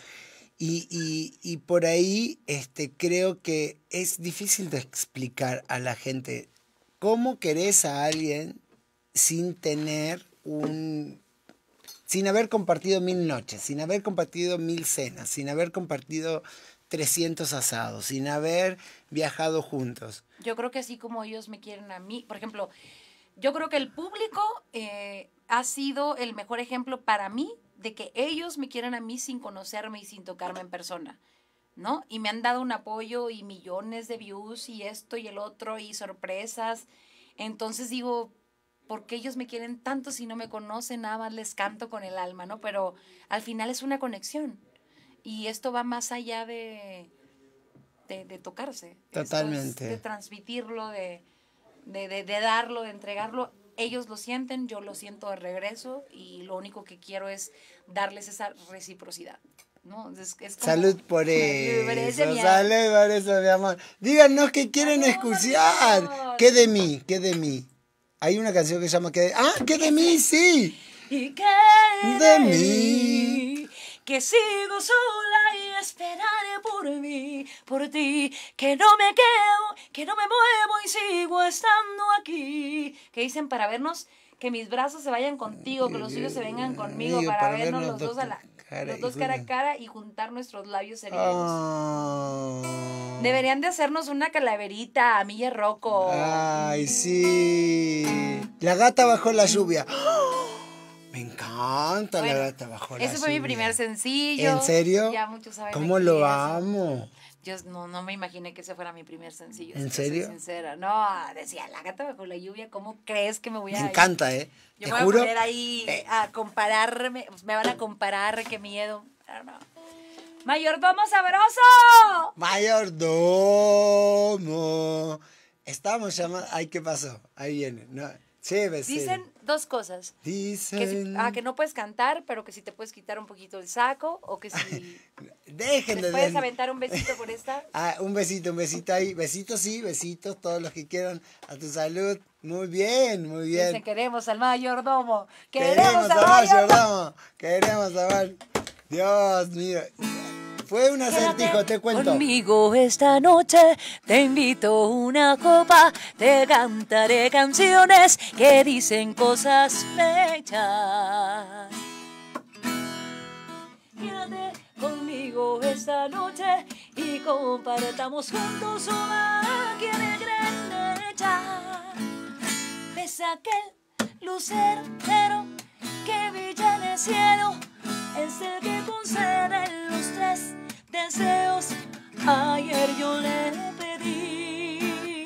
Y por ahí creo que es difícil de explicar a la gente cómo querés a alguien sin haber compartido 1000 noches, sin haber compartido 1000 cenas, sin haber compartido 300 asados, sin haber viajado juntos. Yo creo que así como ellos me quieren a mí, por ejemplo, yo creo que el público ha sido el mejor ejemplo para mí de que ellos me quieren a mí sin conocerme y sin tocarme en persona, ¿no? Y me han dado un apoyo y millones de views y esto y el otro y sorpresas. Entonces digo, ¿por qué ellos me quieren tanto si no me conocen? Nada más les canto con el alma, ¿no? Pero al final es una conexión. Y esto va más allá de tocarse. Totalmente. De transmitirlo, de darlo, de entregarlo. Ellos lo sienten, yo lo siento de regreso y lo único que quiero es darles esa reciprocidad, ¿no? Es como, salud por eso, salud por eso, mi amor. Díganos qué quieren escuchar. ¿Qué de mí? Hay una canción que se llama ¿Qué de mí? Sí. ¿Y qué de mí? Que sigo sola y esperaré por mí, por ti, que no me quedo, que no me muevo y sigo estando aquí. ¿Qué dicen para vernos? Que mis brazos se vayan contigo, que los tuyos se vengan conmigo, Amigo, para vernos los dos cara, los dos cara a cara y juntar nuestros labios heridos. Oh. Deberían de hacernos una calaverita, a mí y a Rocco. Ay, sí. La gata bajo la lluvia. Me encanta Bueno, la gata bajo la lluvia. ese fue mi primer sencillo. ¿En serio? Ya muchos saben ¿Cómo de lo quién es. amo? Yo no me imaginé que ese fuera mi primer sencillo. ¿En si te soy serio? sincera. No, decía, la gata bajo la lluvia, ¿cómo crees que me voy a... Me encanta, ¿eh? Yo Te me voy juro. a poner ahí a compararme, me van a comparar, qué miedo. Pero no. ¡Mayordomo sabroso! Mayordomo. Estamos llamando. Ay, ¿qué pasó? Ahí viene. No. Chévese. Dicen dos cosas. Dicen. Que no puedes cantar, pero que si te puedes quitar un poquito el saco, o que si Dejen te de puedes aventar un besito por esta. Ah, un besito ahí. Besitos, sí, besitos, todos los que quieran. A tu salud. Muy bien, muy bien. Dicen, queremos al mayordomo. Queremos al a mayordomo. Mayordomo. Queremos a Mayordomo. Dios mío. Fue un acertijo, te cuento. Conmigo esta noche te invito a una copa, te cantaré canciones que dicen cosas fechas. Quédate conmigo esta noche y compartamos juntos una que grenecha. Ves aquel lucero que brilla en el cielo, es el que concede los tres deseos. Ayer yo le pedí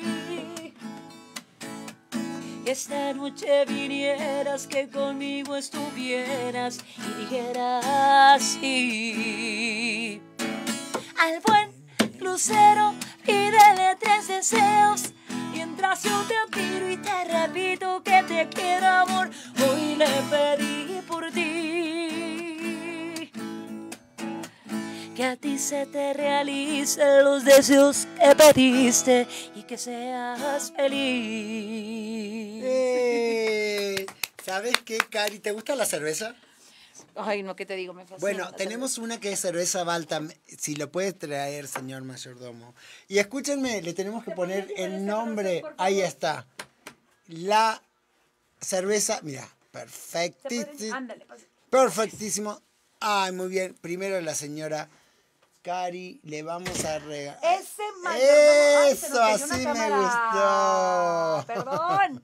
que esta noche vinieras, que conmigo estuvieras y dijeras sí. Al buen lucero pídele tres deseos, mientras yo te tiro y te repito que te quiero, amor. Hoy le pedí por ti, que a ti se te realicen los deseos que pediste y que seas feliz. ¿Sabes qué, Cari? ¿Te gusta la cerveza? Ay, no, ¿qué te digo? Me fascina. Bueno, tenemos una que es cerveza Balta, si lo puedes traer, señor mayordomo. Y escúchenme, le tenemos que poner el nombre. Ahí está. La cerveza, mira, perfectísimo. Ándale, pase. Perfectísimo. Ay, muy bien. Primero la señora Cari, le vamos a regalar. Ese mayordomo. Ay, se nos Eso, cayó una así me cámara. gustó. Perdón.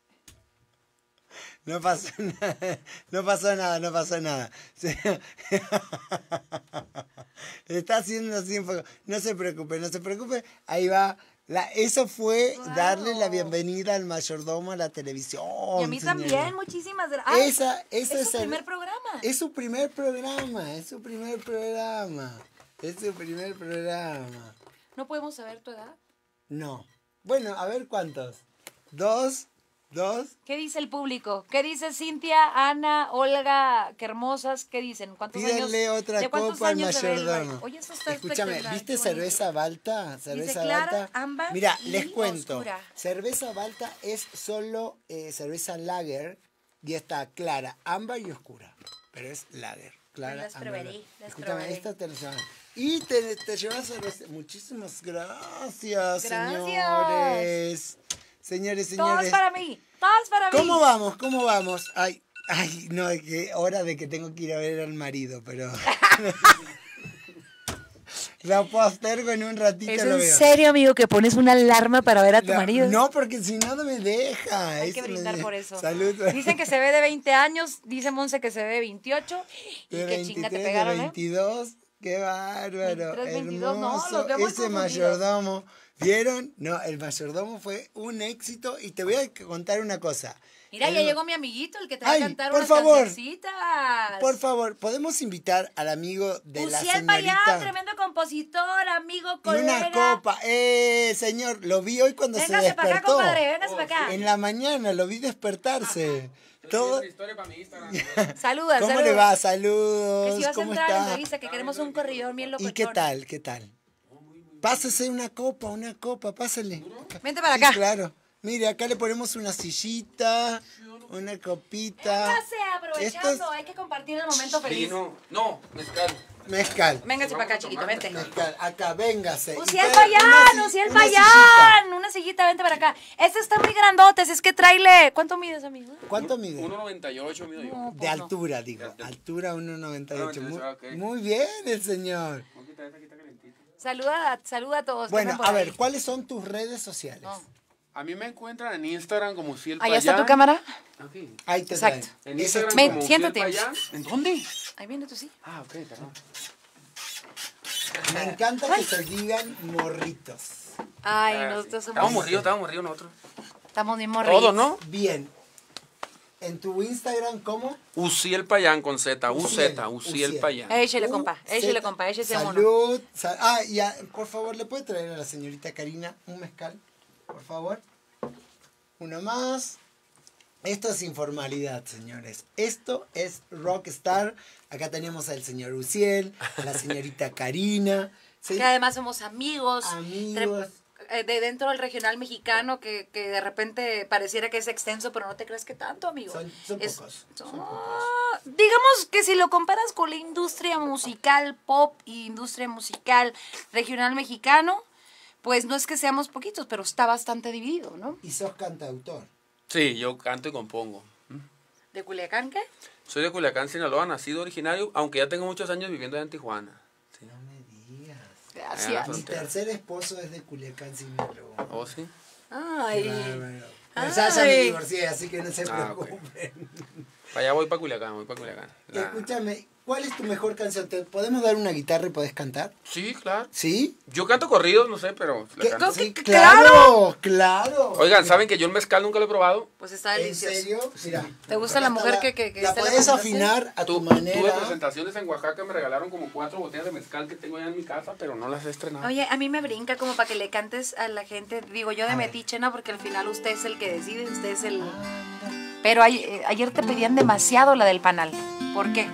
No pasó nada, no pasó nada, no pasó nada. Está haciendo así un poco. No se preocupe, no se preocupe. Ahí va. Eso fue darle la bienvenida al mayordomo a la televisión. Y a mí señora. también, muchísimas gracias. Esa es su primer programa. Es su primer programa, es su primer programa. Es su primer programa. ¿No podemos saber tu edad? No. Bueno, a ver cuántos. ¿Dos? ¿Qué dice el público? ¿Qué dice Cintia, Ana, Olga? Qué hermosas. ¿qué dicen? ¿Cuántos Pídanle años? otra ¿De cuántos copa al años se ve el mayordomo. baile? Oye, eso está Escúchame, espectacular, ¿viste qué bonito. cerveza Balta? Cerveza clara, Balta. ámbar Mira, y les cuento. oscura. Cerveza Balta es solo cerveza lager y está clara, ámbar y oscura. Pero es lager. Clara, Las ámbar. probaré, las Escúchame, probaré. esta te la llevan. Y te llevas cerveza. Muchísimas gracias, señores. Señores. Todos para mí. Todos para mí. ¿Cómo vamos? ¿Cómo vamos? Ay, no, de que hora de que tengo que ir a ver al marido, pero la postergo en un ratito. ¿Es lo en veo. serio, amigo, que pones una alarma para ver a tu marido? No, porque si no, no me deja. Hay que Eso brindar me- por eso. Salud. Dicen que se ve de 20 años, dice Monse que se ve de 28. Y De qué chinga te 23, pegaron, de 22. Qué bárbaro. 23, 22, no, hermoso. los veo muy Ese confundidos. mayordomo. ¿Vieron? No, el mayordomo fue un éxito. Y te voy a contar una cosa. Mira, El- ya llegó mi amiguito, el que te va a Ay, cantar por unas favor. cancioncitas. Por favor, ¿podemos invitar al amigo de la Uciel Payán, señorita? tremendo compositor, amigo, Y colega. una copa. Señor, lo vi hoy cuando se Véngase para acá, despertó. compadre, véngase para acá. En la mañana lo vi despertarse. Todo. Una historia para mi Instagram. Saluda, ¿Cómo saluda. le va? Que Saludos. si vas a ¿Cómo entrar a la está? entrevista, que queremos un corridor bien locochón. ¿Y qué tal? ¿Qué tal? Pásese una copa, pásale. Vente para Sí, acá. claro. Mire, acá le ponemos una sillita, una copita. Véngase, aprovechando, Estos- hay que compartir el momento feliz. Vino. No, mezcal. Mezcal. Véngase para acá, chiquito, vente. Mezcal. Acá, véngase. Uciel Payán, Uciel Payán. Una sillita, vente para acá. Este está muy grandote, es que tráele. ¿Cuánto mides, amigo? ¿Cuánto mide? 1.98 mido yo. No, De pues no. altura, digo. Altura 1.98. Muy, ok. muy bien el señor. Saluda a todos. que Bueno, andan por a ahí. ver, ¿cuáles son tus redes sociales? No. A mí me encuentran en Instagram como Uciel Ahí Payán. está tu cámara. Aquí. Ahí te Exacto. traen. En Instagram Ven, como siéntate. Uciel Payán. ¿En dónde? Ahí viene tú, sí. Ah, ok, perdón. Me encanta que se digan morritos. Ay, Ah, nosotros sí. somos. Estábamos morridos nosotros. Estamos bien morridos. Todos, ¿no? Bien. En tu Instagram, ¿cómo? Uciel Payán con Z, Uciel Payán. Échale, compa. Échale, compa. Échese uno. Salud. Ya, por favor, ¿le puede traer a la señorita Karina un mezcal? Por favor. Uno más. Esto es informalidad, señores. Esto es Rockstar. Acá tenemos al señor Uciel, a la señorita Karina. ¿sí? Que además somos amigos. Amigos. De dentro del regional mexicano que de repente pareciera que es extenso, pero no te creas que tanto, amigo. Son pocos. Digamos que si lo comparas con la industria musical pop y industria musical regional mexicano, pues no es que seamos poquitos, pero está bastante dividido, ¿no? Y sos cantautor. Sí, yo canto y compongo. ¿De Culiacán qué? Soy de Culiacán, Sinaloa, nacido originario, aunque ya tengo muchos años viviendo en Tijuana. Sí. No me digas. Gracias. Mi tercer esposo es de Culiacán, Sinaloa. ¿Oh, sí? Ay. Bárbaro. Pero ya me divorcié, así que no se preocupen. Para allá voy para Culiacán, Escúchame, ¿cuál es tu mejor canción? ¿Te podemos dar una guitarra y podés cantar? Sí, claro. ¿Sí? Yo canto corridos, no sé, pero la ¿Qué? canto. Sí, ¡Claro! claro. Oigan, ¿saben que yo el mezcal nunca lo he probado? Pues está ¿En delicioso. serio? Mira. ¿Te gusta la mujer que la está en la podés presentación? afinar a tu Tuve manera. presentaciones en Oaxaca, me regalaron como 4 botellas de mezcal que tengo allá en mi casa, pero no las he estrenado. Oye, a mí me brinca como para que le cantes a la gente. Digo, yo de metiche, ¿no? Porque al final usted es el que decide, usted es el... Pero ayer te pedían demasiado la del panal. ¿Por qué?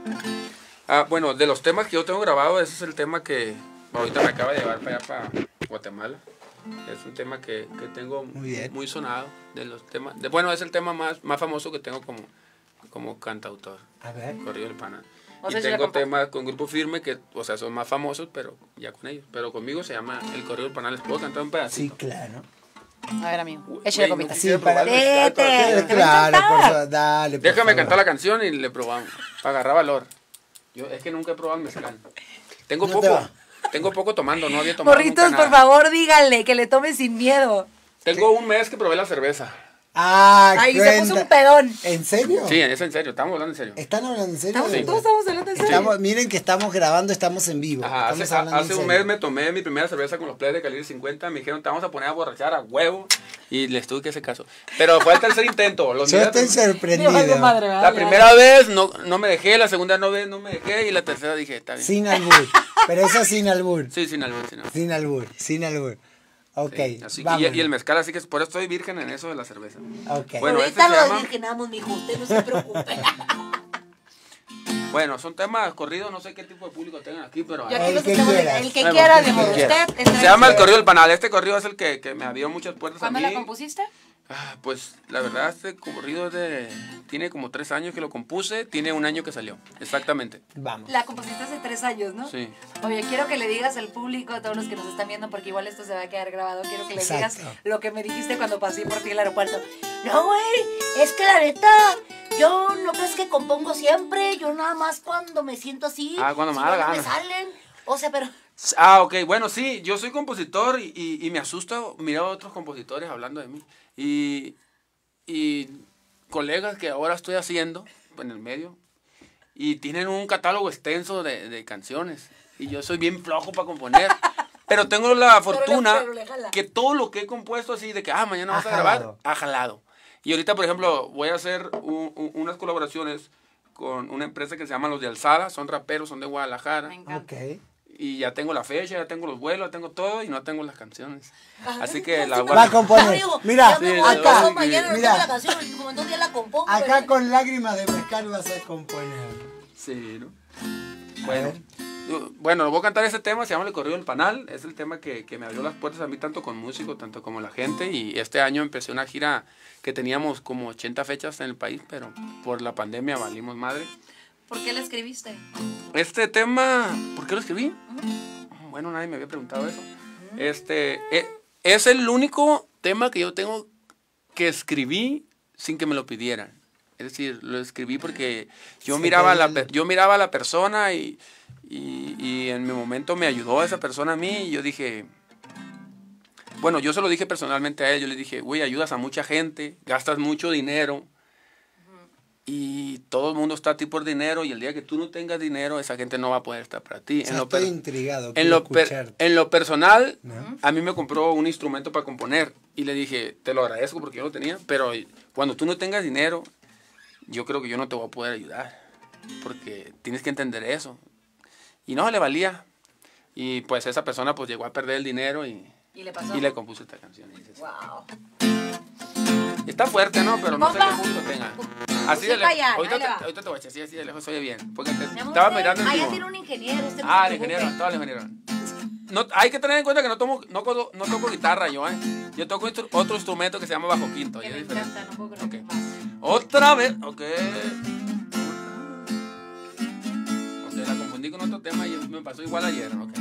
Bueno, de los temas que yo tengo grabado, ese es el tema que ahorita me acaba de llevar para allá, para Guatemala. Es un tema que tengo muy sonado. De los temas, bueno, es el tema más famoso que tengo como cantautor. A ver. Corrido del Panal. O Y sea, tengo temas con Grupo Firme que, o sea, son más famosos, pero ya con ellos. Pero conmigo se llama El Corrido del Panal. ¿Les puedo cantar un Sí, pedacito? claro. A ver, amigo. Güey, Échale no comita. quisiera Sí, para- probar el mezcal, pero- Vete. Claro, cantar. por favor, dale. por Déjame favor. cantar la canción y le probamos. Para agarrar valor. Yo es que nunca he probado el mezcal. Tengo No te poco. va. Tengo poco tomando, no había tomado Morritos, nunca por nada. favor, díganle que le tome sin miedo. Tengo un mes que probé la cerveza. Ay, se puso un pedón. ¿En serio? Sí, es en serio, estamos hablando en serio. ¿Están hablando en serio? Estamos, de todos verdad? estamos hablando en serio. Miren que estamos grabando, estamos en vivo. Ajá, Estamos hablando hace en un serio. mes me tomé mi primera cerveza con los players de calibre 50. Me dijeron, te vamos a poner a borrachar a huevo. Y les tuve que hacer caso. Pero fue el tercer intento. Los Yo días- estoy sorprendido. la primera vez no me dejé, la segunda vez no me dejé. Y la tercera dije, está bien. Sin albur. Pero eso sin albur. Sí, sin albur, sin albur. Sin albur, sin albur. Ok, Sí, así, vámonos. y el mezcal, así que por eso estoy virgen en eso de la cerveza. Ok. Bueno, Ahorita este se lo llama- desvirginamos, mijo. Usted no se preocupe. Bueno, son temas corridos, no sé qué tipo de público tengan aquí, pero... Yo aquí El los que estamos- quiera. el que Bueno, quiera, el que mi amor. quiera. Usted está Se llama El en- Corrido del Panal. Este corrido es el que me abrió muchas puertas a ¿Cuándo mí. la compusiste? Pues la verdad, este corrido tiene como 3 años que lo compuse, tiene 1 año que salió, exactamente. Vamos. La compusiste hace 3 años, ¿no? Sí. Oye, quiero que le digas al público, a todos los que nos están viendo, porque igual esto se va a quedar grabado, quiero que le digas Exacto. lo que me dijiste cuando pasé por ti al aeropuerto. No, güey, es que la neta, yo no crees que compongo siempre, yo nada más cuando me siento así. Cuando me si da la no me gana. salen. O sea, pero... Ok, bueno, sí, yo soy compositor y me asusta mirar a otros compositores hablando de mí. Y colegas que ahora estoy haciendo en el medio y tienen un catálogo extenso de canciones. Y yo soy bien flojo para componer. Pero tengo la fortuna pero le jala. que todo lo que he compuesto así de que, mañana vas Ha a grabar, jalado. ha jalado. Y ahorita, por ejemplo, voy a hacer unas colaboraciones con una empresa que se llama Los de Alzada. Son raperos, son de Guadalajara. Me encanta. Ok. Y ya tengo la fecha, ya tengo los vuelos, ya tengo todo y no tengo las canciones. Así que la Va a componer. Amigo, Mira, ya me Sí, voy, sí, pasó sí. mañana no Mira. tengo la canción, como en 2 días la compongo. Acá pero- con lágrimas de mezcal vas a componer. Sí, ¿no? A Bueno, ver. bueno, voy a cantar ese tema, se llama El Corrido del Panal. Es el tema que me abrió las puertas a mí, tanto con músicos, tanto como la gente. Y este año empecé una gira que teníamos como 80 fechas en el país, pero por la pandemia valimos madre. ¿Por qué lo escribiste? Este tema, ¿por qué lo escribí? Bueno, nadie me había preguntado eso. Es el único tema que yo tengo que escribí sin que me lo pidieran. Es decir, lo escribí porque yo miraba a la persona y en mi momento me ayudó esa persona a mí y yo dije, bueno, yo se lo dije personalmente a él, yo le dije, güey, ayudas a mucha gente, gastas mucho dinero y todo el mundo está a ti por dinero y el día que tú no tengas dinero, esa gente no va a poder estar para ti. O sea, estoy intrigado. En lo personal, ¿no? A mí me compró un instrumento para componer y le dije, te lo agradezco porque yo lo tenía, pero cuando tú no tengas dinero, yo creo que yo no te voy a poder ayudar porque tienes que entender eso. Y no le valía. Y pues esa persona pues llegó a perder el dinero y le compuso esta canción. Y dices, wow. Está fuerte, ¿no? Pero no sé qué punto tenga. Así de lejos. Ahorita te voy a echar así de lejos, oye bien. Porque estaba mirando en vivo. Ahí tiene un ingeniero. El ingeniero, estaba el ingeniero. No, hay que tener en cuenta que no toco guitarra yo, ¿eh? Yo toco otro instrumento que se llama bajo quinto. Que me encanta, no puedo creer más. Otra vez, ok, la confundí con otro tema y me pasó igual ayer, ok.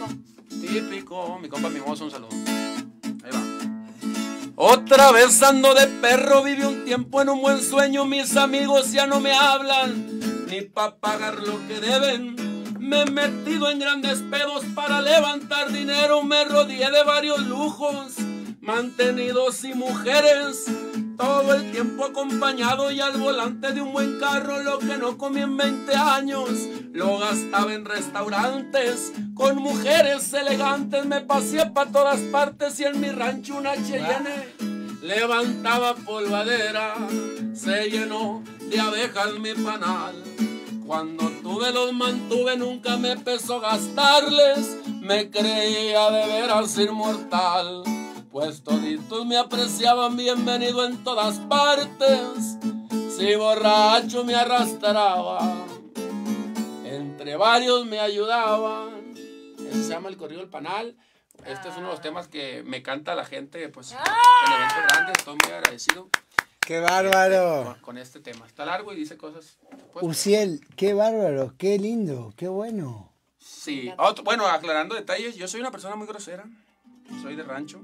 Típico, mi compa Mimoso, un saludo. Ahí va. Otra vez ando de perro, viví un tiempo en un buen sueño, mis amigos ya no me hablan, ni pa' pagar lo que deben. Me he metido en grandes pedos para levantar dinero, me rodeé de varios lujos, mantenidos y mujeres, todo el tiempo acompañado y al volante de un buen carro. Lo que no comí en 20 años, lo gastaba en restaurantes, con mujeres elegantes, me paseé para todas partes y en mi rancho una Cheyenne levantaba polvadera, se llenó de abejas mi panal. Cuando tuve los mantuve, nunca me pesó gastarles, me creía de veras inmortal. Pues toditos me apreciaban, bienvenido en todas partes, si borracho me arrastraba, entre varios me ayudaban. Ese se llama el corrido del panal. Este es uno de los temas que me canta la gente, pues, en eventos grandes. Estoy muy agradecido. ¡Qué bárbaro! Con este tema. Está largo y dice cosas. Pues, Uziel, qué bárbaro, qué lindo, qué bueno. Sí, bueno, aclarando detalles, yo soy una persona muy grosera. Soy de rancho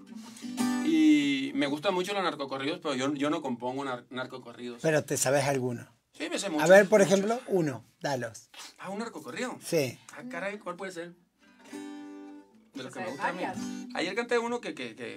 y me gustan mucho los narcocorridos, pero yo no compongo narcocorridos. Pero te sabes alguno. Sí, me sé mucho. A ver, por ejemplo, uno, dalos. ¿Un narcocorrido? Sí. Caray, ¿cuál puede ser? De lo que me gusta a mí. Ayer canté uno que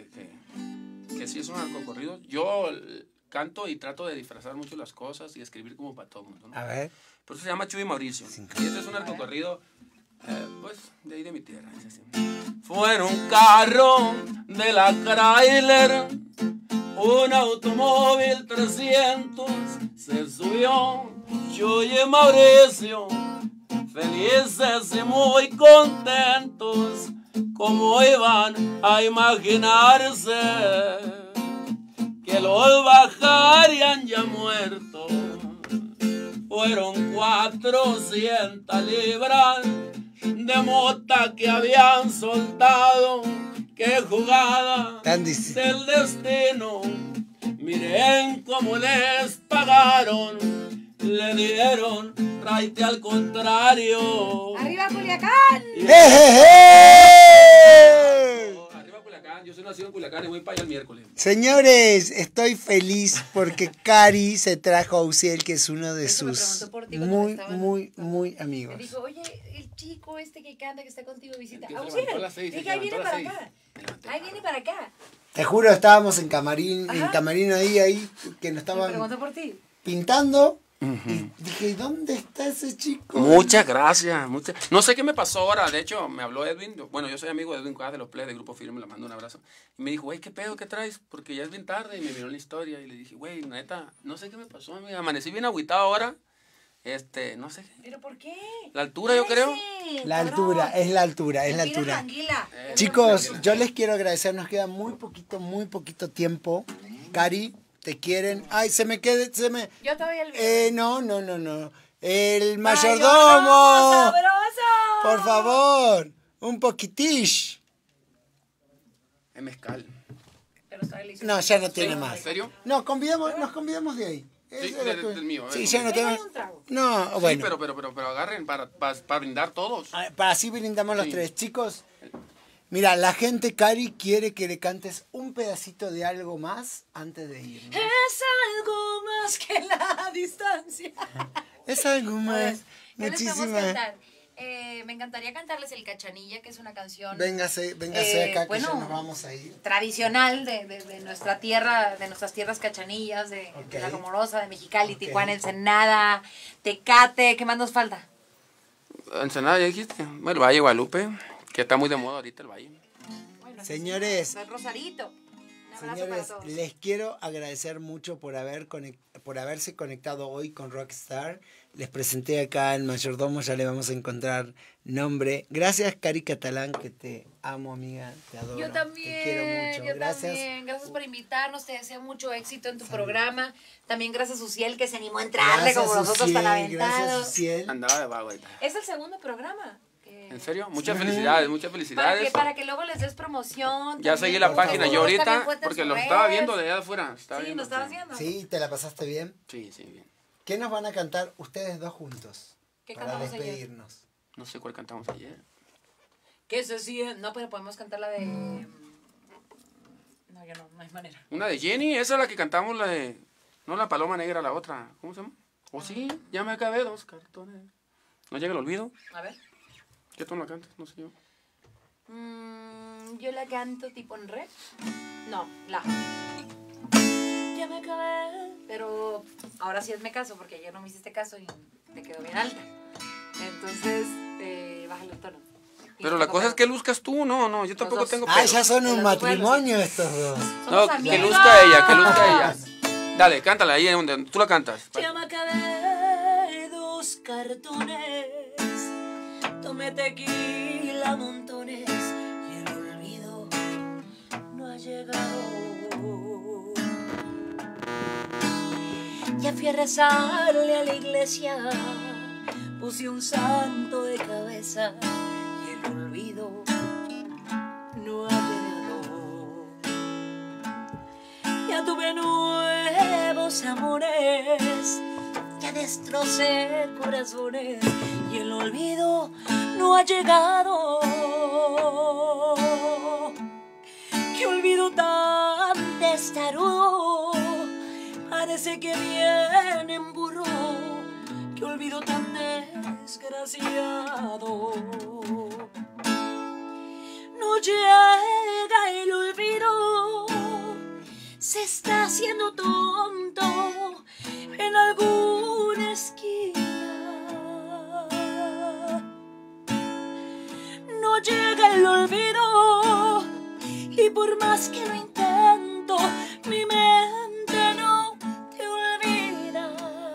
sí es un narcocorrido. Yo canto y trato de disfrazar mucho las cosas y escribir como para todo el mundo, ¿no? A ver. Por eso se llama Chuy Mauricio. Y este es un narcocorrido, pues, de ahí de mi tierra. Es así. Fue en un carro de la Chrysler, un automóvil 300, se subió Chuy y Mauricio, felices y muy contentos, como iban a imaginarse que los bajarían ya muertos. Fueron 400 libras de mota que habían soltado. Qué jugada del destino. Miren cómo les pagaron. Le dieron raite al contrario. ¡Arriba Culiacán! Arriba Culiacán. Yo soy nacido en Culiacán y voy para allá el miércoles. Señores, estoy feliz porque Cari se trajo a Uziel, que es uno de sus muy amigos. Me dijo, oye, el chico este que canta, que está contigo, visita. Uziel, dije, ahí viene para acá. Ahí viene para acá. Te juro, estábamos en camarín ahí, que nos estaban pintando. Y dije, ¿dónde está ese chico? Muchas gracias. No sé qué me pasó ahora. De hecho, me habló Edwin. Bueno, yo soy amigo de Edwin Cuadras de los Play de Grupo Firme. Le mando un abrazo. Y me dijo, güey, ¿qué pedo? ¿Qué traes? Porque ya es bien tarde. Y me miró la historia. Y le dije, güey, neta, no sé qué me pasó, amiga. Amanecí bien agüitado ahora. No sé. ¿Pero por qué? La altura, yo creo. La altura. Chicos, yo les quiero agradecer. Nos queda muy poquito tiempo. Cari, te quieren. Ay, Yo te doy el video. No. El mayordomo. ¡Sabroso! Por favor, un poquitish. Es mezcal. Pero está delicioso. No, ya no tiene más. ¿En serio? No, nos convidamos de ahí. Sí, del mío. Sí, ya no tengo. Un trago. No, bueno. Sí, pero agarren para brindar todos. Para así brindamos los Sí. tres. Chicos, mira, la gente, Cari, quiere que le cantes un pedacito de algo más antes de irnos. Es algo más que la distancia. Es algo más. ¿Qué les podemos Muchísimas. cantar? Me encantaría cantarles El Cachanilla, que es una canción Véngase acá que bueno, ya nos vamos a ir. tradicional de nuestra tierra, de nuestras tierras cachanillas, de La Rumorosa, de Mexicali, Tijuana, Ensenada, Tecate. ¿Qué más nos falta? Ensenada, ya dijiste. Bueno, el Valle Guadalupe, que está muy de moda ahorita el Valle. Bueno, Señores. El Rosarito. Un abrazo Señores, para todos. les quiero agradecer mucho por haberse conectado hoy con Rockstar. Les presenté acá el mayordomo, ya le vamos a encontrar nombre. Gracias, Cari Catalán, que te amo, amiga, te adoro. Yo también, te quiero mucho. Gracias. Gracias por invitarnos, te deseo mucho éxito en tu programa. También gracias a Uciel que se animó a entrarle como nosotros tan aventados. Gracias, Uciel. Andaba de vago ahí. Es el segundo programa. ¿En serio? Muchas felicidades, muchas felicidades. Para que luego les des promoción. Ya seguí la página yo ahorita, porque lo lo estaba viendo de allá de afuera. Sí, lo estabas viendo. Sí, ¿te la pasaste bien? Sí, bien. ¿Qué nos van a cantar ustedes dos juntos? ¿Qué para cantamos despedirnos. No sé cuál cantamos ayer. ¿Qué se siente? No, pero podemos cantar la de... No, yo no hay manera. Una de Jenny, esa es la que cantamos, la de... No, la Paloma Negra, la otra. ¿Cómo se llama? ¿O sí? Ya me acabé 2 cartones. ¿No llega el olvido? A ver. ¿Qué tono la cantas? No sé yo. Yo la canto tipo en re. No, la. Ya me acabé. Pero ahora sí hazme caso, porque ayer no me hiciste caso y te quedó bien alta. Entonces, bájale el tono. Pero la cosa es que luzcas tú, no, yo tampoco tengo Ah, pedos. ya son un Pero matrimonio estos dos. No, que luzca ella. Dale, cántala ahí donde tú la cantas. Ya me acabé 2 cartones. Tomé tequila montones y el olvido no ha llegado. Ya fui a rezarle a la iglesia, puse un santo de cabeza y el olvido no ha llegado. Ya tuve nuevos amores, ya destrocé corazones y el olvido no ha llegado. Qué olvido tan testarudo, parece que viene en burro. Qué olvido tan desgraciado. No llega el olvido, se está haciendo tonto en alguna esquina. No llega el olvido y por más que lo intento, mi mente no te olvida.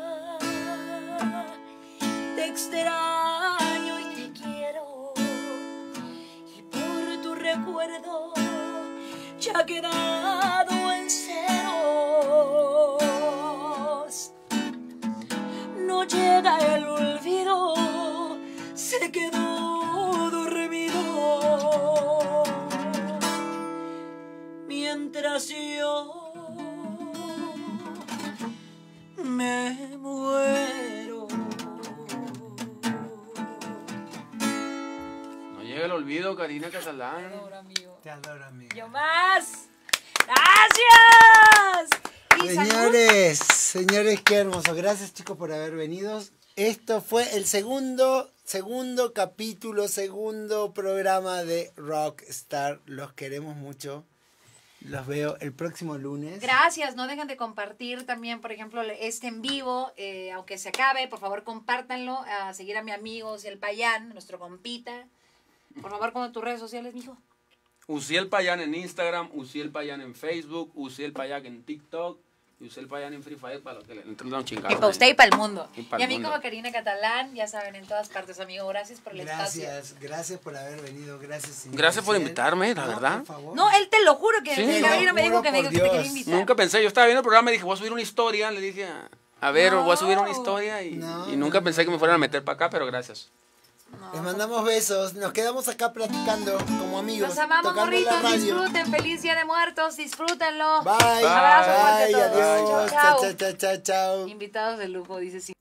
Te extraño y te quiero y por tu recuerdo ya ha quedado en ceros. No llega el olvido, se quedó dormido. Mientras yo me muero. No llega el olvido, Karina Catalán. Te adoro, amiga. Yo más. ¡Gracias! Señores, qué hermoso. Gracias, chicos, por haber venido. Esto fue el segundo capítulo, segundo programa de Rockstar. Los queremos mucho. Los veo el próximo lunes. Gracias, no dejen de compartir también, por ejemplo, este en vivo, aunque se acabe, por favor compártanlo, a seguir a mi amigo Uciel Payán, nuestro compita. Por favor, con tus redes sociales, mijo. Uciel Payán en Instagram, Uciel Payán en Facebook, Uciel Payán en TikTok y Uciel Payán en Free Fire para los que le entren un chingado. Y para usted y para el mundo. Y a mí como Karina Catalán, ya saben, en todas partes, amigo. Gracias por el espacio. Gracias por haber venido. Gracias, señor. Gracias por Uciel. invitarme, la verdad. Por favor. No, él te lo juro que Sí, Karina me dijo que te quería Dios. invitar. Nunca pensé, yo estaba viendo el programa y dije, voy a subir una historia, le dije, a ver, voy a subir una historia y nunca pensé que me fueran a meter para acá, pero gracias. No, Les mandamos besos. Nos quedamos acá platicando como amigos. Los amamos, morritos. Disfruten. Feliz Día de Muertos. Disfrútenlo. Bye. Abrazo fuerte a todos. Adiós. Chao, chao. Chao, chao, chao, chao. Invitados de lujo, dice sí.